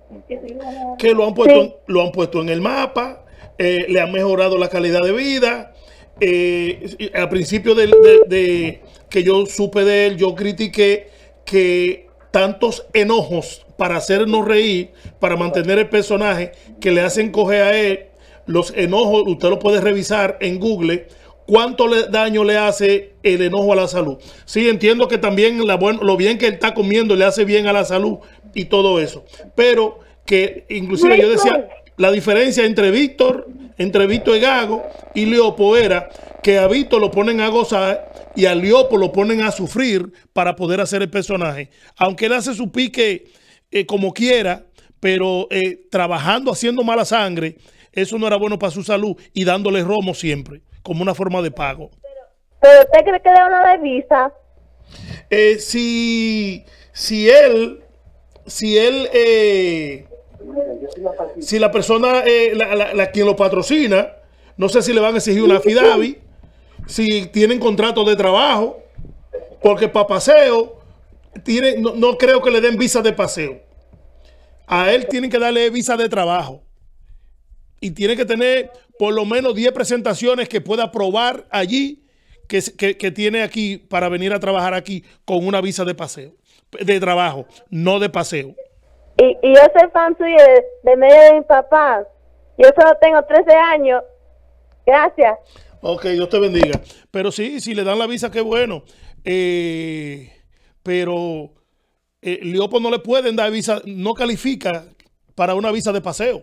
[SPEAKER 4] que lo han puesto, sí. lo han puesto en el mapa, eh, le han mejorado la calidad de vida. Eh, al principio de, de, de que yo supe de él, yo critiqué que tantos enojos para hacernos reír, para mantener el personaje, que le hacen coger a él, los enojos, usted lo puede revisar en Google, cuánto le, daño le hace el enojo a la salud. Sí, entiendo que también la, bueno, lo bien que él está comiendo le hace bien a la salud y todo eso, pero que inclusive yo decía, la diferencia entre Víctor, entre Víctor Gago y Leopo era que a Víctor lo ponen a gozar y a Leopo lo ponen a sufrir para poder hacer el personaje. Aunque él hace su pique eh, como quiera, pero eh, trabajando, haciendo mala sangre, eso no era bueno para su salud y dándole romo siempre, como una forma de pago.
[SPEAKER 17] ¿Pero usted cree que le da una revisa?
[SPEAKER 4] Eh, si, si él, si él... Eh, Si la persona, eh, la, la, la quien lo patrocina, no sé si le van a exigir una affidavit, si tienen contrato de trabajo, porque para paseo, tiene, no, no creo que le den visa de paseo. A él tienen que darle visa de trabajo. Y tiene que tener por lo menos diez presentaciones que pueda probar allí, que, que, que tiene aquí para venir a trabajar aquí con una visa de paseo, de trabajo, no de paseo.
[SPEAKER 17] Y, y yo soy fan suyo de, de medio de mi papá. Yo solo tengo trece años. Gracias.
[SPEAKER 4] Ok, Dios te bendiga. Pero sí, si le dan la visa, qué bueno. Eh, pero eh, Leopo no le pueden dar visa, no califica para una visa de paseo.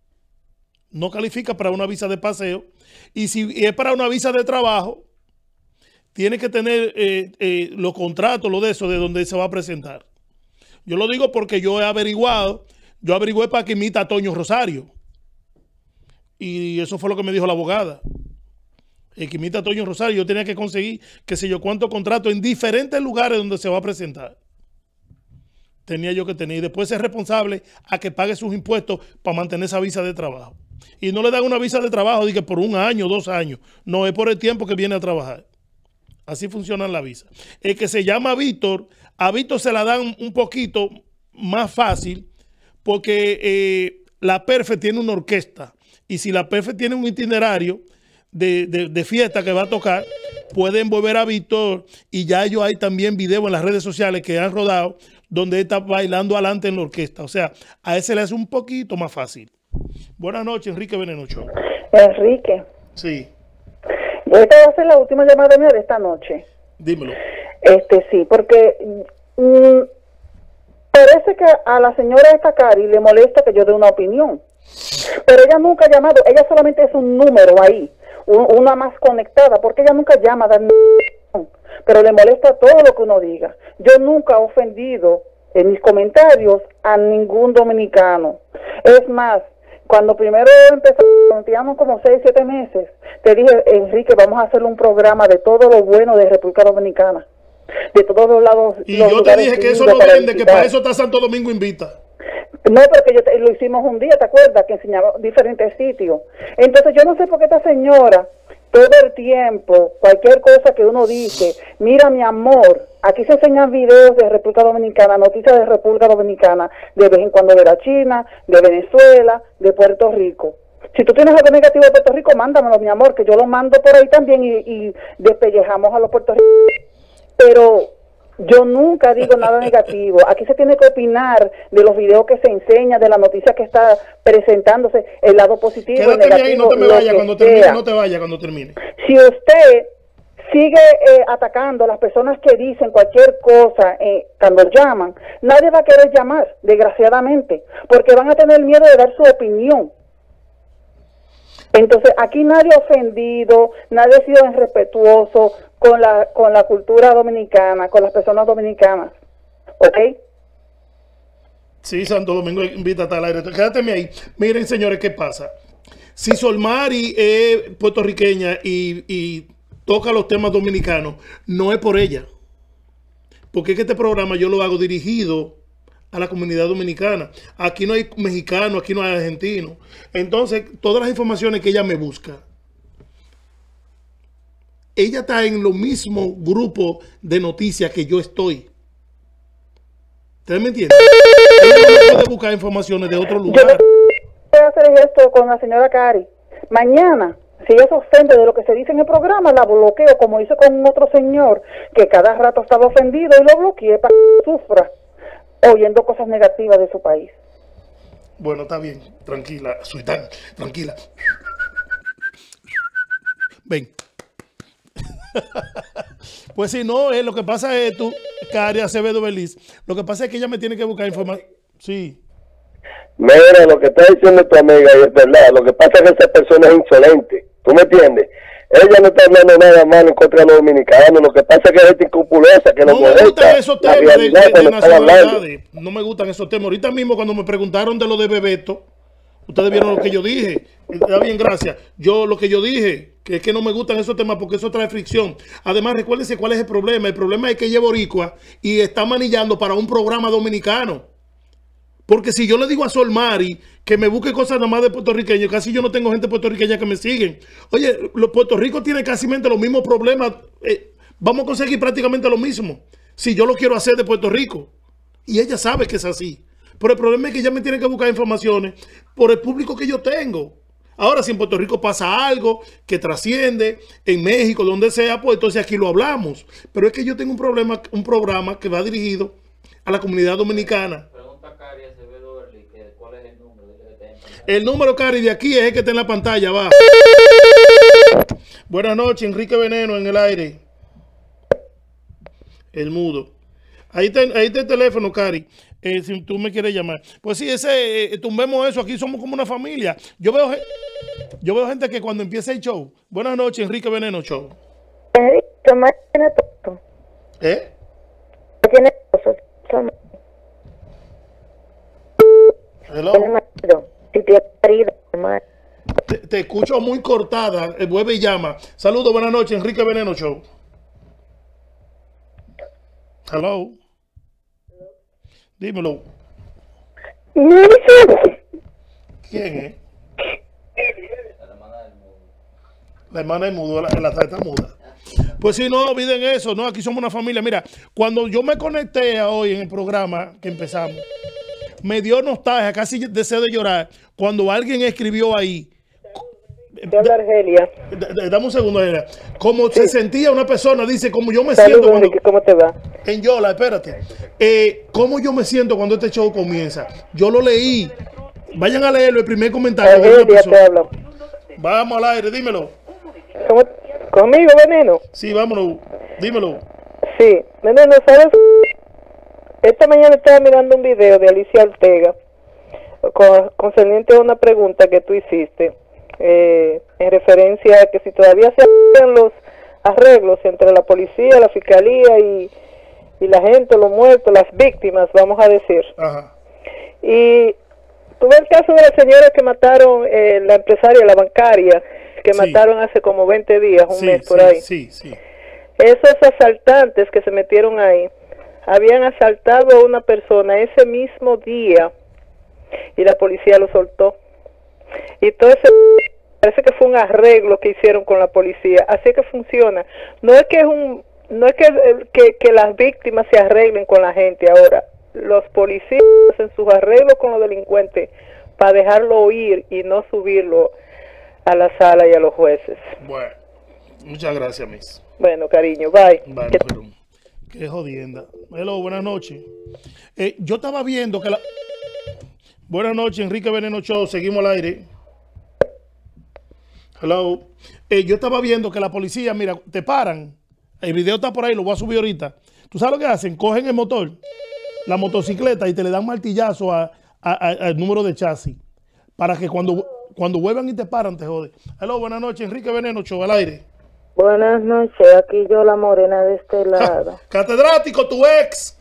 [SPEAKER 4] No califica para una visa de paseo. Y si es para una visa de trabajo, tiene que tener eh, eh, los contratos, lo de eso, de donde se va a presentar. Yo lo digo porque yo he averiguado, yo averigué para que imita a Toño Rosario. Y eso fue lo que me dijo la abogada. El que imita a Toño Rosario, yo tenía que conseguir, qué sé yo, cuántos contratos en diferentes lugares donde se va a presentar. Tenía yo que tener. Y después ser responsable a que pague sus impuestos para mantener esa visa de trabajo. Y no le dan una visa de trabajo, dije, por un año, dos años. No, es por el tiempo que viene a trabajar. Así funciona la visa. El que se llama Víctor, a Víctor se la dan un poquito más fácil porque eh, la Perfe tiene una orquesta. Y si la Perfe tiene un itinerario de, de, de fiesta que va a tocar, pueden volver a Víctor y ya ellos hay también videos en las redes sociales que han rodado donde él está bailando adelante en la orquesta. O sea, a ese le hace un poquito más fácil. Buenas noches, Enrique Veneno Show.
[SPEAKER 7] Enrique.
[SPEAKER 4] Sí.
[SPEAKER 7] Esta va a ser la última llamada mía de esta noche.
[SPEAKER 4] Dímelo.
[SPEAKER 7] Este, sí, porque mmm, parece que a la señora esta Cari le molesta que yo dé una opinión. Pero ella nunca ha llamado, ella solamente es un número ahí, un, una más conectada, porque ella nunca llama a dar mi opinión. Pero le molesta todo lo que uno diga. Yo nunca he ofendido en mis comentarios a ningún dominicano. Es más, cuando primero empezamos, cuando teníamos como seis, siete meses, te dije, Enrique, vamos a hacer un programa de todo lo bueno de República Dominicana, de todos los lados.
[SPEAKER 4] Y
[SPEAKER 7] los
[SPEAKER 4] yo te dije que eso no vende, que para eso está Santo Domingo Invita.
[SPEAKER 7] No, porque yo te, lo hicimos un día, ¿te acuerdas? Que enseñaba diferentes sitios. Entonces yo no sé por qué esta señora, todo el tiempo, cualquier cosa que uno dice, mira mi amor, aquí se enseñan videos de República Dominicana, noticias de República Dominicana, de vez en cuando de la China, de Venezuela, de Puerto Rico. Si tú tienes algo negativo de Puerto Rico, mándamelo, mi amor, que yo lo mando por ahí también y, y despellejamos a los puertorriqueños. Pero yo nunca digo nada negativo. Aquí se tiene que opinar de los videos que se enseña, de la noticia que está presentándose, el lado positivo,
[SPEAKER 4] Quédate
[SPEAKER 7] el negativo.
[SPEAKER 4] Ahí, no te me vayas cuando
[SPEAKER 7] sea.
[SPEAKER 4] termine, no te vayas cuando termine.
[SPEAKER 7] Si usted sigue eh, atacando a las personas que dicen cualquier cosa eh, cuando llaman, nadie va a querer llamar, desgraciadamente, porque van a tener miedo de dar su opinión. Entonces, aquí nadie ha ofendido, nadie ha sido irrespetuoso con la con la cultura dominicana, con las personas dominicanas. ¿Ok?
[SPEAKER 4] Sí, Santo Domingo Invita al aire. Quédateme ahí. Miren, señores, ¿qué pasa? Si Solmari es puertorriqueña y, y toca los temas dominicanos, no es por ella. Porque es que este programa yo lo hago dirigido a la comunidad dominicana. Aquí no hay mexicanos, aquí no hay argentinos. Entonces, todas las informaciones que ella me busca, ella está en lo mismo grupo de noticias que yo estoy. ¿Ustedes me entienden? Ella no puede buscar informaciones de otro lugar.
[SPEAKER 7] Yo voy a hacer esto con la señora Cari. Mañana, si ella se ofende de lo que se dice en el programa, la bloqueo, como hice con otro señor que cada rato estaba ofendido y lo bloqueé para que sufra oyendo cosas negativas de su país.
[SPEAKER 4] Bueno, está bien, tranquila, Sultán, tranquila. Ven. Pues si no, eh, lo que pasa es tú, Cari Acevedo Beliz, lo que pasa es que ella me tiene que buscar información. Sí.
[SPEAKER 15] Mira, lo que está diciendo tu amiga es verdad. Lo que pasa es que esa persona es insolente. ¿Tú me entiendes? Ella no está hablando nada malo en contra de los dominicanos. Lo que pasa es que es gente incrupulosa, que no
[SPEAKER 4] me gustan esos temas de, de, de nacionalidades. No me gustan esos temas. Ahorita mismo cuando me preguntaron de lo de Bebeto, ustedes vieron lo que yo dije. Está bien, gracias. Yo lo que yo dije, que es que no me gustan esos temas porque eso trae fricción. Además, recuérdense cuál es el problema. El problema es que ella es boricua y está manillando para un programa dominicano. Porque si yo le digo a Sol Mari que me busque cosas nada más de puertorriqueños, casi yo no tengo gente puertorriqueña que me siguen. Oye, los Puerto Rico tiene casi los mismos problemas. Eh, vamos a conseguir prácticamente lo mismo. Si yo lo quiero hacer de Puerto Rico. Y ella sabe que es así. Pero el problema es que ella me tiene que buscar informaciones por el público que yo tengo. Ahora, si en Puerto Rico pasa algo que trasciende, en México, donde sea, pues entonces aquí lo hablamos. Pero es que yo tengo un problema, un programa que va dirigido a la comunidad dominicana. El número, Cari, de aquí es el que está en la pantalla, va. Buenas noches, Enrique Veneno en el aire. El mudo. Ahí está, ahí está el teléfono, Cari. Eh, si tú me quieres llamar. Pues sí, ese, eh, tumbemos eso. Aquí somos como una familia. Yo veo, yo veo gente que cuando empieza el show. Buenas noches, Enrique Veneno Show. ¿Eh? Hello. Te, te escucho muy cortada. Eh, vuelve y llama. Saludos, buenas noches, Enrique Veneno Show. Hello. Dímelo. ¿Quién es? La hermana del mudo, la, la tarjeta muda. Pues sí, no olviden eso, no, aquí somos una familia. Mira, cuando yo me conecté a hoy en el programa que empezamos, me dio nostalgia, casi deseo de llorar, cuando alguien escribió ahí.
[SPEAKER 7] De habla Argelia.
[SPEAKER 4] Dame un segundo, Argelia. Como sí. Se sentía una persona, dice, como yo me
[SPEAKER 7] Saludos,
[SPEAKER 4] siento cuando...
[SPEAKER 7] ¿cómo te va?
[SPEAKER 4] En Yola, espérate. Eh, ¿Cómo yo me siento cuando este show comienza? Yo lo leí. Vayan a leerlo, el primer comentario.
[SPEAKER 7] Argelia te habla.
[SPEAKER 4] Vamos al aire, dímelo.
[SPEAKER 7] ¿Cómo? ¿Conmigo, Veneno?
[SPEAKER 4] Sí, vámonos, dímelo.
[SPEAKER 7] Sí, Veneno, ¿sabes? Esta mañana estaba mirando un video de Alicia Ortega con, concerniente a una pregunta que tú hiciste eh, en referencia a que si todavía se hacen los arreglos entre la policía, la fiscalía y, y la gente, los muertos, las víctimas, vamos a decir.
[SPEAKER 4] Ajá.
[SPEAKER 7] Y tuve el caso de la señora que mataron, eh, la empresaria, la bancaria, que sí. mataron hace como veinte días, un
[SPEAKER 4] sí,
[SPEAKER 7] mes por
[SPEAKER 4] sí,
[SPEAKER 7] ahí.
[SPEAKER 4] Sí, sí.
[SPEAKER 7] Esos asaltantes que se metieron ahí habían asaltado a una persona ese mismo día y la policía lo soltó. Y entonces parece que fue un arreglo que hicieron con la policía. Así que funciona. No es que es un, no es que, que, que las víctimas se arreglen con la gente ahora. Los policías hacen sus arreglos con los delincuentes para dejarlo ir y no subirlo a la sala y a los jueces.
[SPEAKER 4] Bueno, muchas gracias, Miss.
[SPEAKER 7] Bueno, cariño, bye.
[SPEAKER 4] Bueno, pero, qué jodienda. Hello, buenas noches. Eh, yo estaba viendo que la... Buenas noches, Enrique Veneno Show, seguimos al aire. Hello. Eh, yo estaba viendo que la policía, mira, te paran. El video está por ahí, lo voy a subir ahorita. ¿Tú sabes lo que hacen? Cogen el motor, la motocicleta y te le dan martillazo a, a, a, al número de chasis. Para que cuando, cuando vuelvan y te paran, te jode. Hello, buenas noches, Enrique Veneno Show, al aire.
[SPEAKER 7] Buenas noches, aquí yo la morena de este lado.
[SPEAKER 4] Catedrático, tu ex.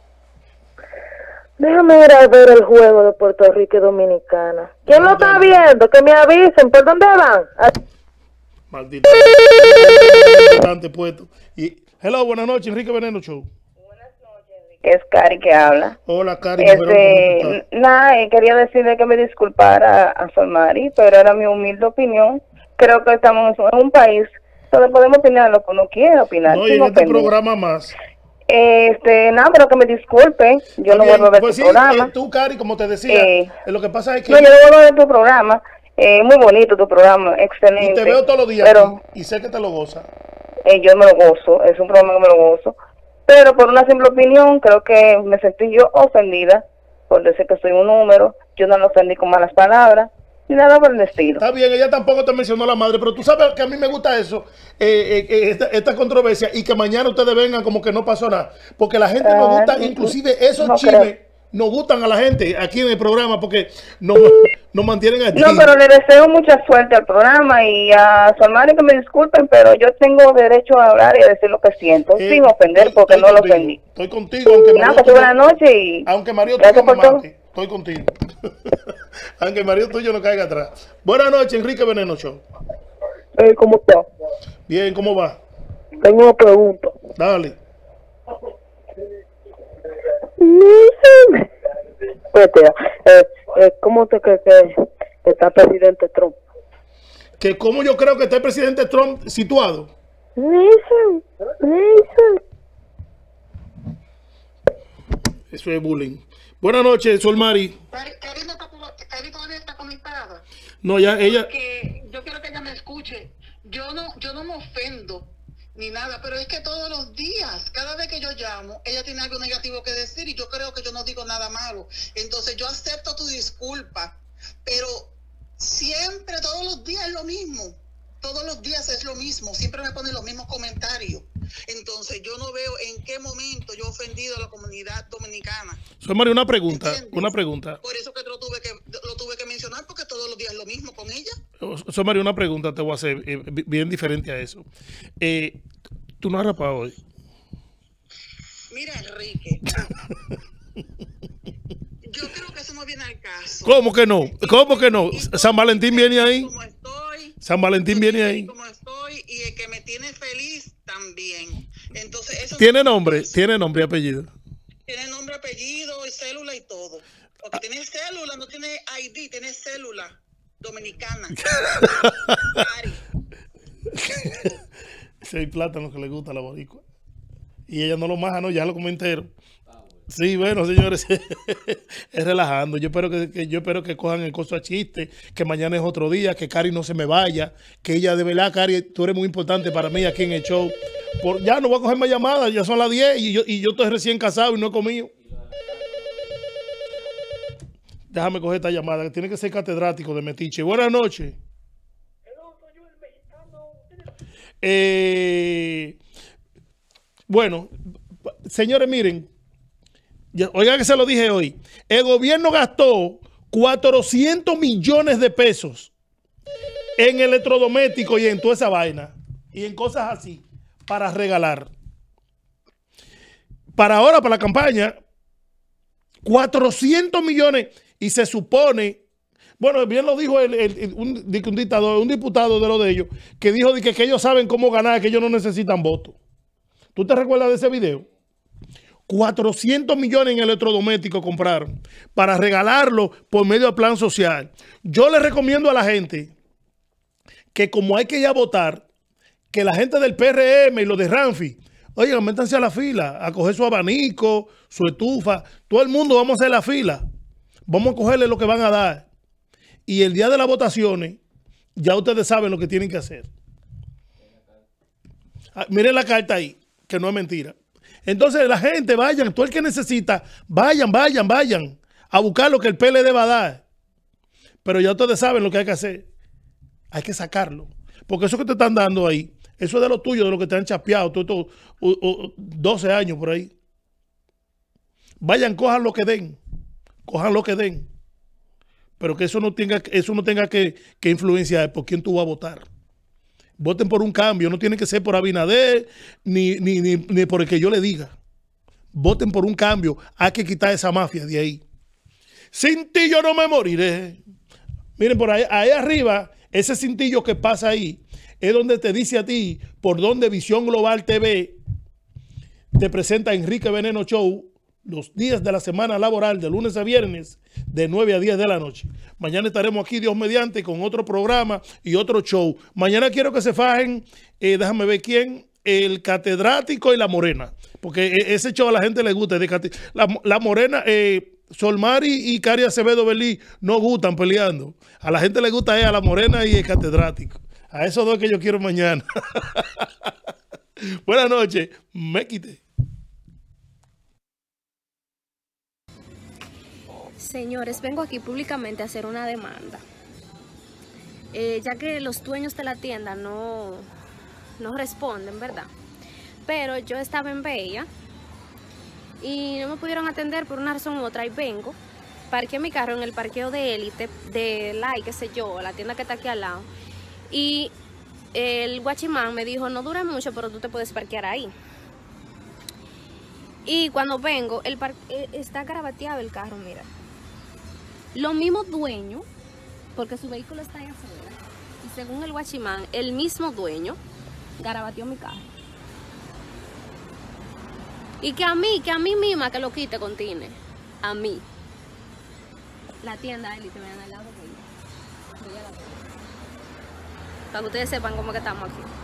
[SPEAKER 7] Déjame ir a ver el juego de Puerto Rico y Dominicana. ¿Quién lo está viendo? Que me avisen, ¿por dónde van?
[SPEAKER 4] Maldito. Puesto. Y, hello, buenas noches, Enrique Veneno Show.
[SPEAKER 18] Es Cari que habla.
[SPEAKER 4] Hola, Cari.
[SPEAKER 18] Este, nada, quería decirle que me disculpara a Solmari, pero era mi humilde opinión. Creo que estamos en un país donde podemos opinar lo que uno quiera opinar.
[SPEAKER 4] No, y en este programa más.
[SPEAKER 18] Este, nada, pero que me disculpe, yo no
[SPEAKER 4] Bien,
[SPEAKER 18] vuelvo a ver
[SPEAKER 4] pues
[SPEAKER 18] tu
[SPEAKER 4] sí,
[SPEAKER 18] programa.
[SPEAKER 4] eh, tú, Cari, como te decía,
[SPEAKER 18] Eh,
[SPEAKER 4] eh, lo que pasa es que
[SPEAKER 18] No, yo no vuelvo a ver tu programa. Eh, muy bonito tu programa, excelente.
[SPEAKER 4] y te veo todos los días
[SPEAKER 18] Pero
[SPEAKER 4] aquí, y sé que te lo gozas.
[SPEAKER 18] eh, yo me lo gozo, es un programa que me lo gozo. Pero por una simple opinión, creo que me sentí yo ofendida por decir que soy un número. Yo no lo ofendí con malas palabras, ni nada por el estilo.
[SPEAKER 4] Está bien, ella tampoco te mencionó la madre, pero tú sabes que a mí me gusta eso, eh, eh, eh, esta, esta controversia, y que mañana ustedes vengan como que no pasó nada. Porque la gente nos gusta, inclusive esos
[SPEAKER 18] no
[SPEAKER 4] chismes,
[SPEAKER 18] creo.
[SPEAKER 4] nos gustan a la gente aquí en el programa porque nos, nos mantienen aquí.
[SPEAKER 18] No, pero le deseo mucha suerte al programa y a Solmari que me disculpen, pero yo tengo derecho a hablar y a decir lo que siento,
[SPEAKER 4] Eh,
[SPEAKER 18] sin ofender,
[SPEAKER 4] estoy-
[SPEAKER 18] porque
[SPEAKER 4] estoy
[SPEAKER 18] no lo
[SPEAKER 4] contigo,
[SPEAKER 18] ofendí.
[SPEAKER 4] Estoy contigo, aunque
[SPEAKER 18] Nada,
[SPEAKER 4] Mario
[SPEAKER 18] pues
[SPEAKER 4] tuyo-
[SPEAKER 18] buenas noches y
[SPEAKER 4] aunque Mario
[SPEAKER 18] gracias
[SPEAKER 4] tuyo me
[SPEAKER 18] por todo.
[SPEAKER 4] mate, estoy contigo. Aunque Mario tuyo no caiga atrás. Buenas noches, Enrique Veneno Show.
[SPEAKER 19] Hey, ¿cómo está?
[SPEAKER 4] Bien, ¿cómo va?
[SPEAKER 19] Tengo una pregunta.
[SPEAKER 4] Dale.
[SPEAKER 19] Vete, eh, eh, ¿Cómo te crees que, que está el presidente Trump?
[SPEAKER 4] Que como yo creo que está el presidente Trump situado. Eso es bullying. Buenas noches, Solmari. No, ya ella.
[SPEAKER 20] Que yo quiero que ella me escuche. Yo no, yo no me ofendo ni nada, pero es que todos los días, cada vez que yo llamo, ella tiene algo negativo que decir y yo creo que yo no digo nada malo. Entonces yo acepto tu disculpa, pero siempre, todos los días es lo mismo. Todos los días es lo mismo, siempre me ponen los mismos comentarios. Entonces yo no veo en qué momento yo he ofendido a la comunidad dominicana.
[SPEAKER 4] Solmari, una pregunta, una pregunta.
[SPEAKER 20] Por eso que lo tuve que lo tuve que mencionar, porque todos los días es lo mismo con ella.
[SPEAKER 4] Solmari, una pregunta te voy a hacer eh, bien diferente a eso. Eh, ¿Tú no has rapado hoy?
[SPEAKER 20] Mira, Enrique. Yo creo que eso no viene al caso.
[SPEAKER 4] ¿Cómo que no? ¿Cómo que no? San Valentín viene ahí. San Valentín viene ahí.
[SPEAKER 20] Como estoy y el que me tiene feliz también. Entonces eso
[SPEAKER 4] Tiene
[SPEAKER 20] no-
[SPEAKER 4] nombre, tiene nombre y apellido.
[SPEAKER 20] Tiene nombre, apellido, y célula y todo. Porque tiene célula, no tiene I D, tiene célula dominicana.
[SPEAKER 4] Seis plátanos que le gusta a la boricua. Y ella no lo maja, no, ya lo comenté. Sí, bueno, señores, es relajando. Yo espero que, que yo espero que cojan el costo a chiste, que mañana es otro día, que Cari no se me vaya, que ella de verdad, Cari, tú eres muy importante para mí aquí en el show. Por, ya no voy a coger más llamadas, ya son las diez y yo, y yo estoy recién casado y no he comido. Déjame coger esta llamada, que tiene que ser catedrático de metiche. Buenas noches. Eh, bueno, señores, miren. Ya- Oigan que se lo dije hoy. El gobierno gastó cuatrocientos millones de pesos en electrodomésticos y en toda esa vaina. Y en cosas así, para regalar. Para ahora, para la campaña, cuatrocientos millones. Y se supone, bueno, bien lo dijo el, el- el- un, di que un dictador, un diputado de lo de ellos, que dijo di que, que ellos saben cómo ganar, que ellos no necesitan votos. ¿Tú te recuerdas de ese video? cuatrocientos millones en electrodomésticos compraron para regalarlo por medio del plan social. Yo le recomiendo a la gente que como hay que ir a votar, que la gente del P R M y los de Ramfi, oigan, métanse a la fila, a coger su abanico, su estufa, todo el mundo vamos a hacer la fila. Vamos a cogerle lo que van a dar. Y el día de las votaciones, ya ustedes saben lo que tienen que hacer. Ah, miren la carta ahí, que no es mentira. Entonces la gente, vayan, todo el que necesita, vayan, vayan, vayan a buscar lo que el P L D va a dar. Pero ya ustedes saben lo que hay que hacer. Hay que sacarlo. Porque eso que te están dando ahí, eso es de lo tuyo, de lo que te han chapeado, todo, todo, o- o- doce años por ahí. Vayan, cojan lo que den. Cojan lo que den. Pero que eso no tenga, eso no tenga que, que influenciar por quién tú vas a votar. Voten por un cambio, no tiene que ser por Abinader ni, ni, ni, ni por el que yo le diga. Voten por un cambio, hay que quitar esa mafia de ahí. Sin ti yo no me moriré. Miren, por ahí, ahí arriba, ese cintillo que pasa ahí, es donde te dice a ti por donde Visión Global T V te presenta Enrique Veneno Show los días de la semana laboral, de lunes a viernes, de nueve a diez de la noche. Mañana estaremos aquí, Dios mediante, con otro programa y otro show. Mañana quiero que se fajen, eh, déjame ver quién, el catedrático y la morena. Porque ese show a la gente le gusta. La, la morena, eh, Solmari y Cari Acevedo Belí no gustan peleando. A la gente le gusta eh, a la morena y el catedrático. A esos dos que yo quiero mañana. Buenas noches. Me quité.
[SPEAKER 21] Señores, vengo aquí públicamente a hacer una demanda. Eh, ya que los dueños de la tienda no, no responden, ¿verdad? Pero yo estaba en Bella y no me pudieron atender por una razón u otra y vengo. Parqué mi carro en el parqueo de Élite, de Lai, qué sé yo, la tienda que está aquí al lado. Y el guachimán me dijo, no dura mucho, pero tú te puedes parquear ahí. Y cuando vengo, el par está garabateado el carro, mira. Los mismos dueños, porque su vehículo está ahí afuera, y según el guachimán, el mismo dueño garabateó mi carro. Y que a mí, que a mí misma que lo quite con Tine. A mí. La tienda Élite, vean al lado de ella. Para que ustedes sepan cómo que estamos aquí.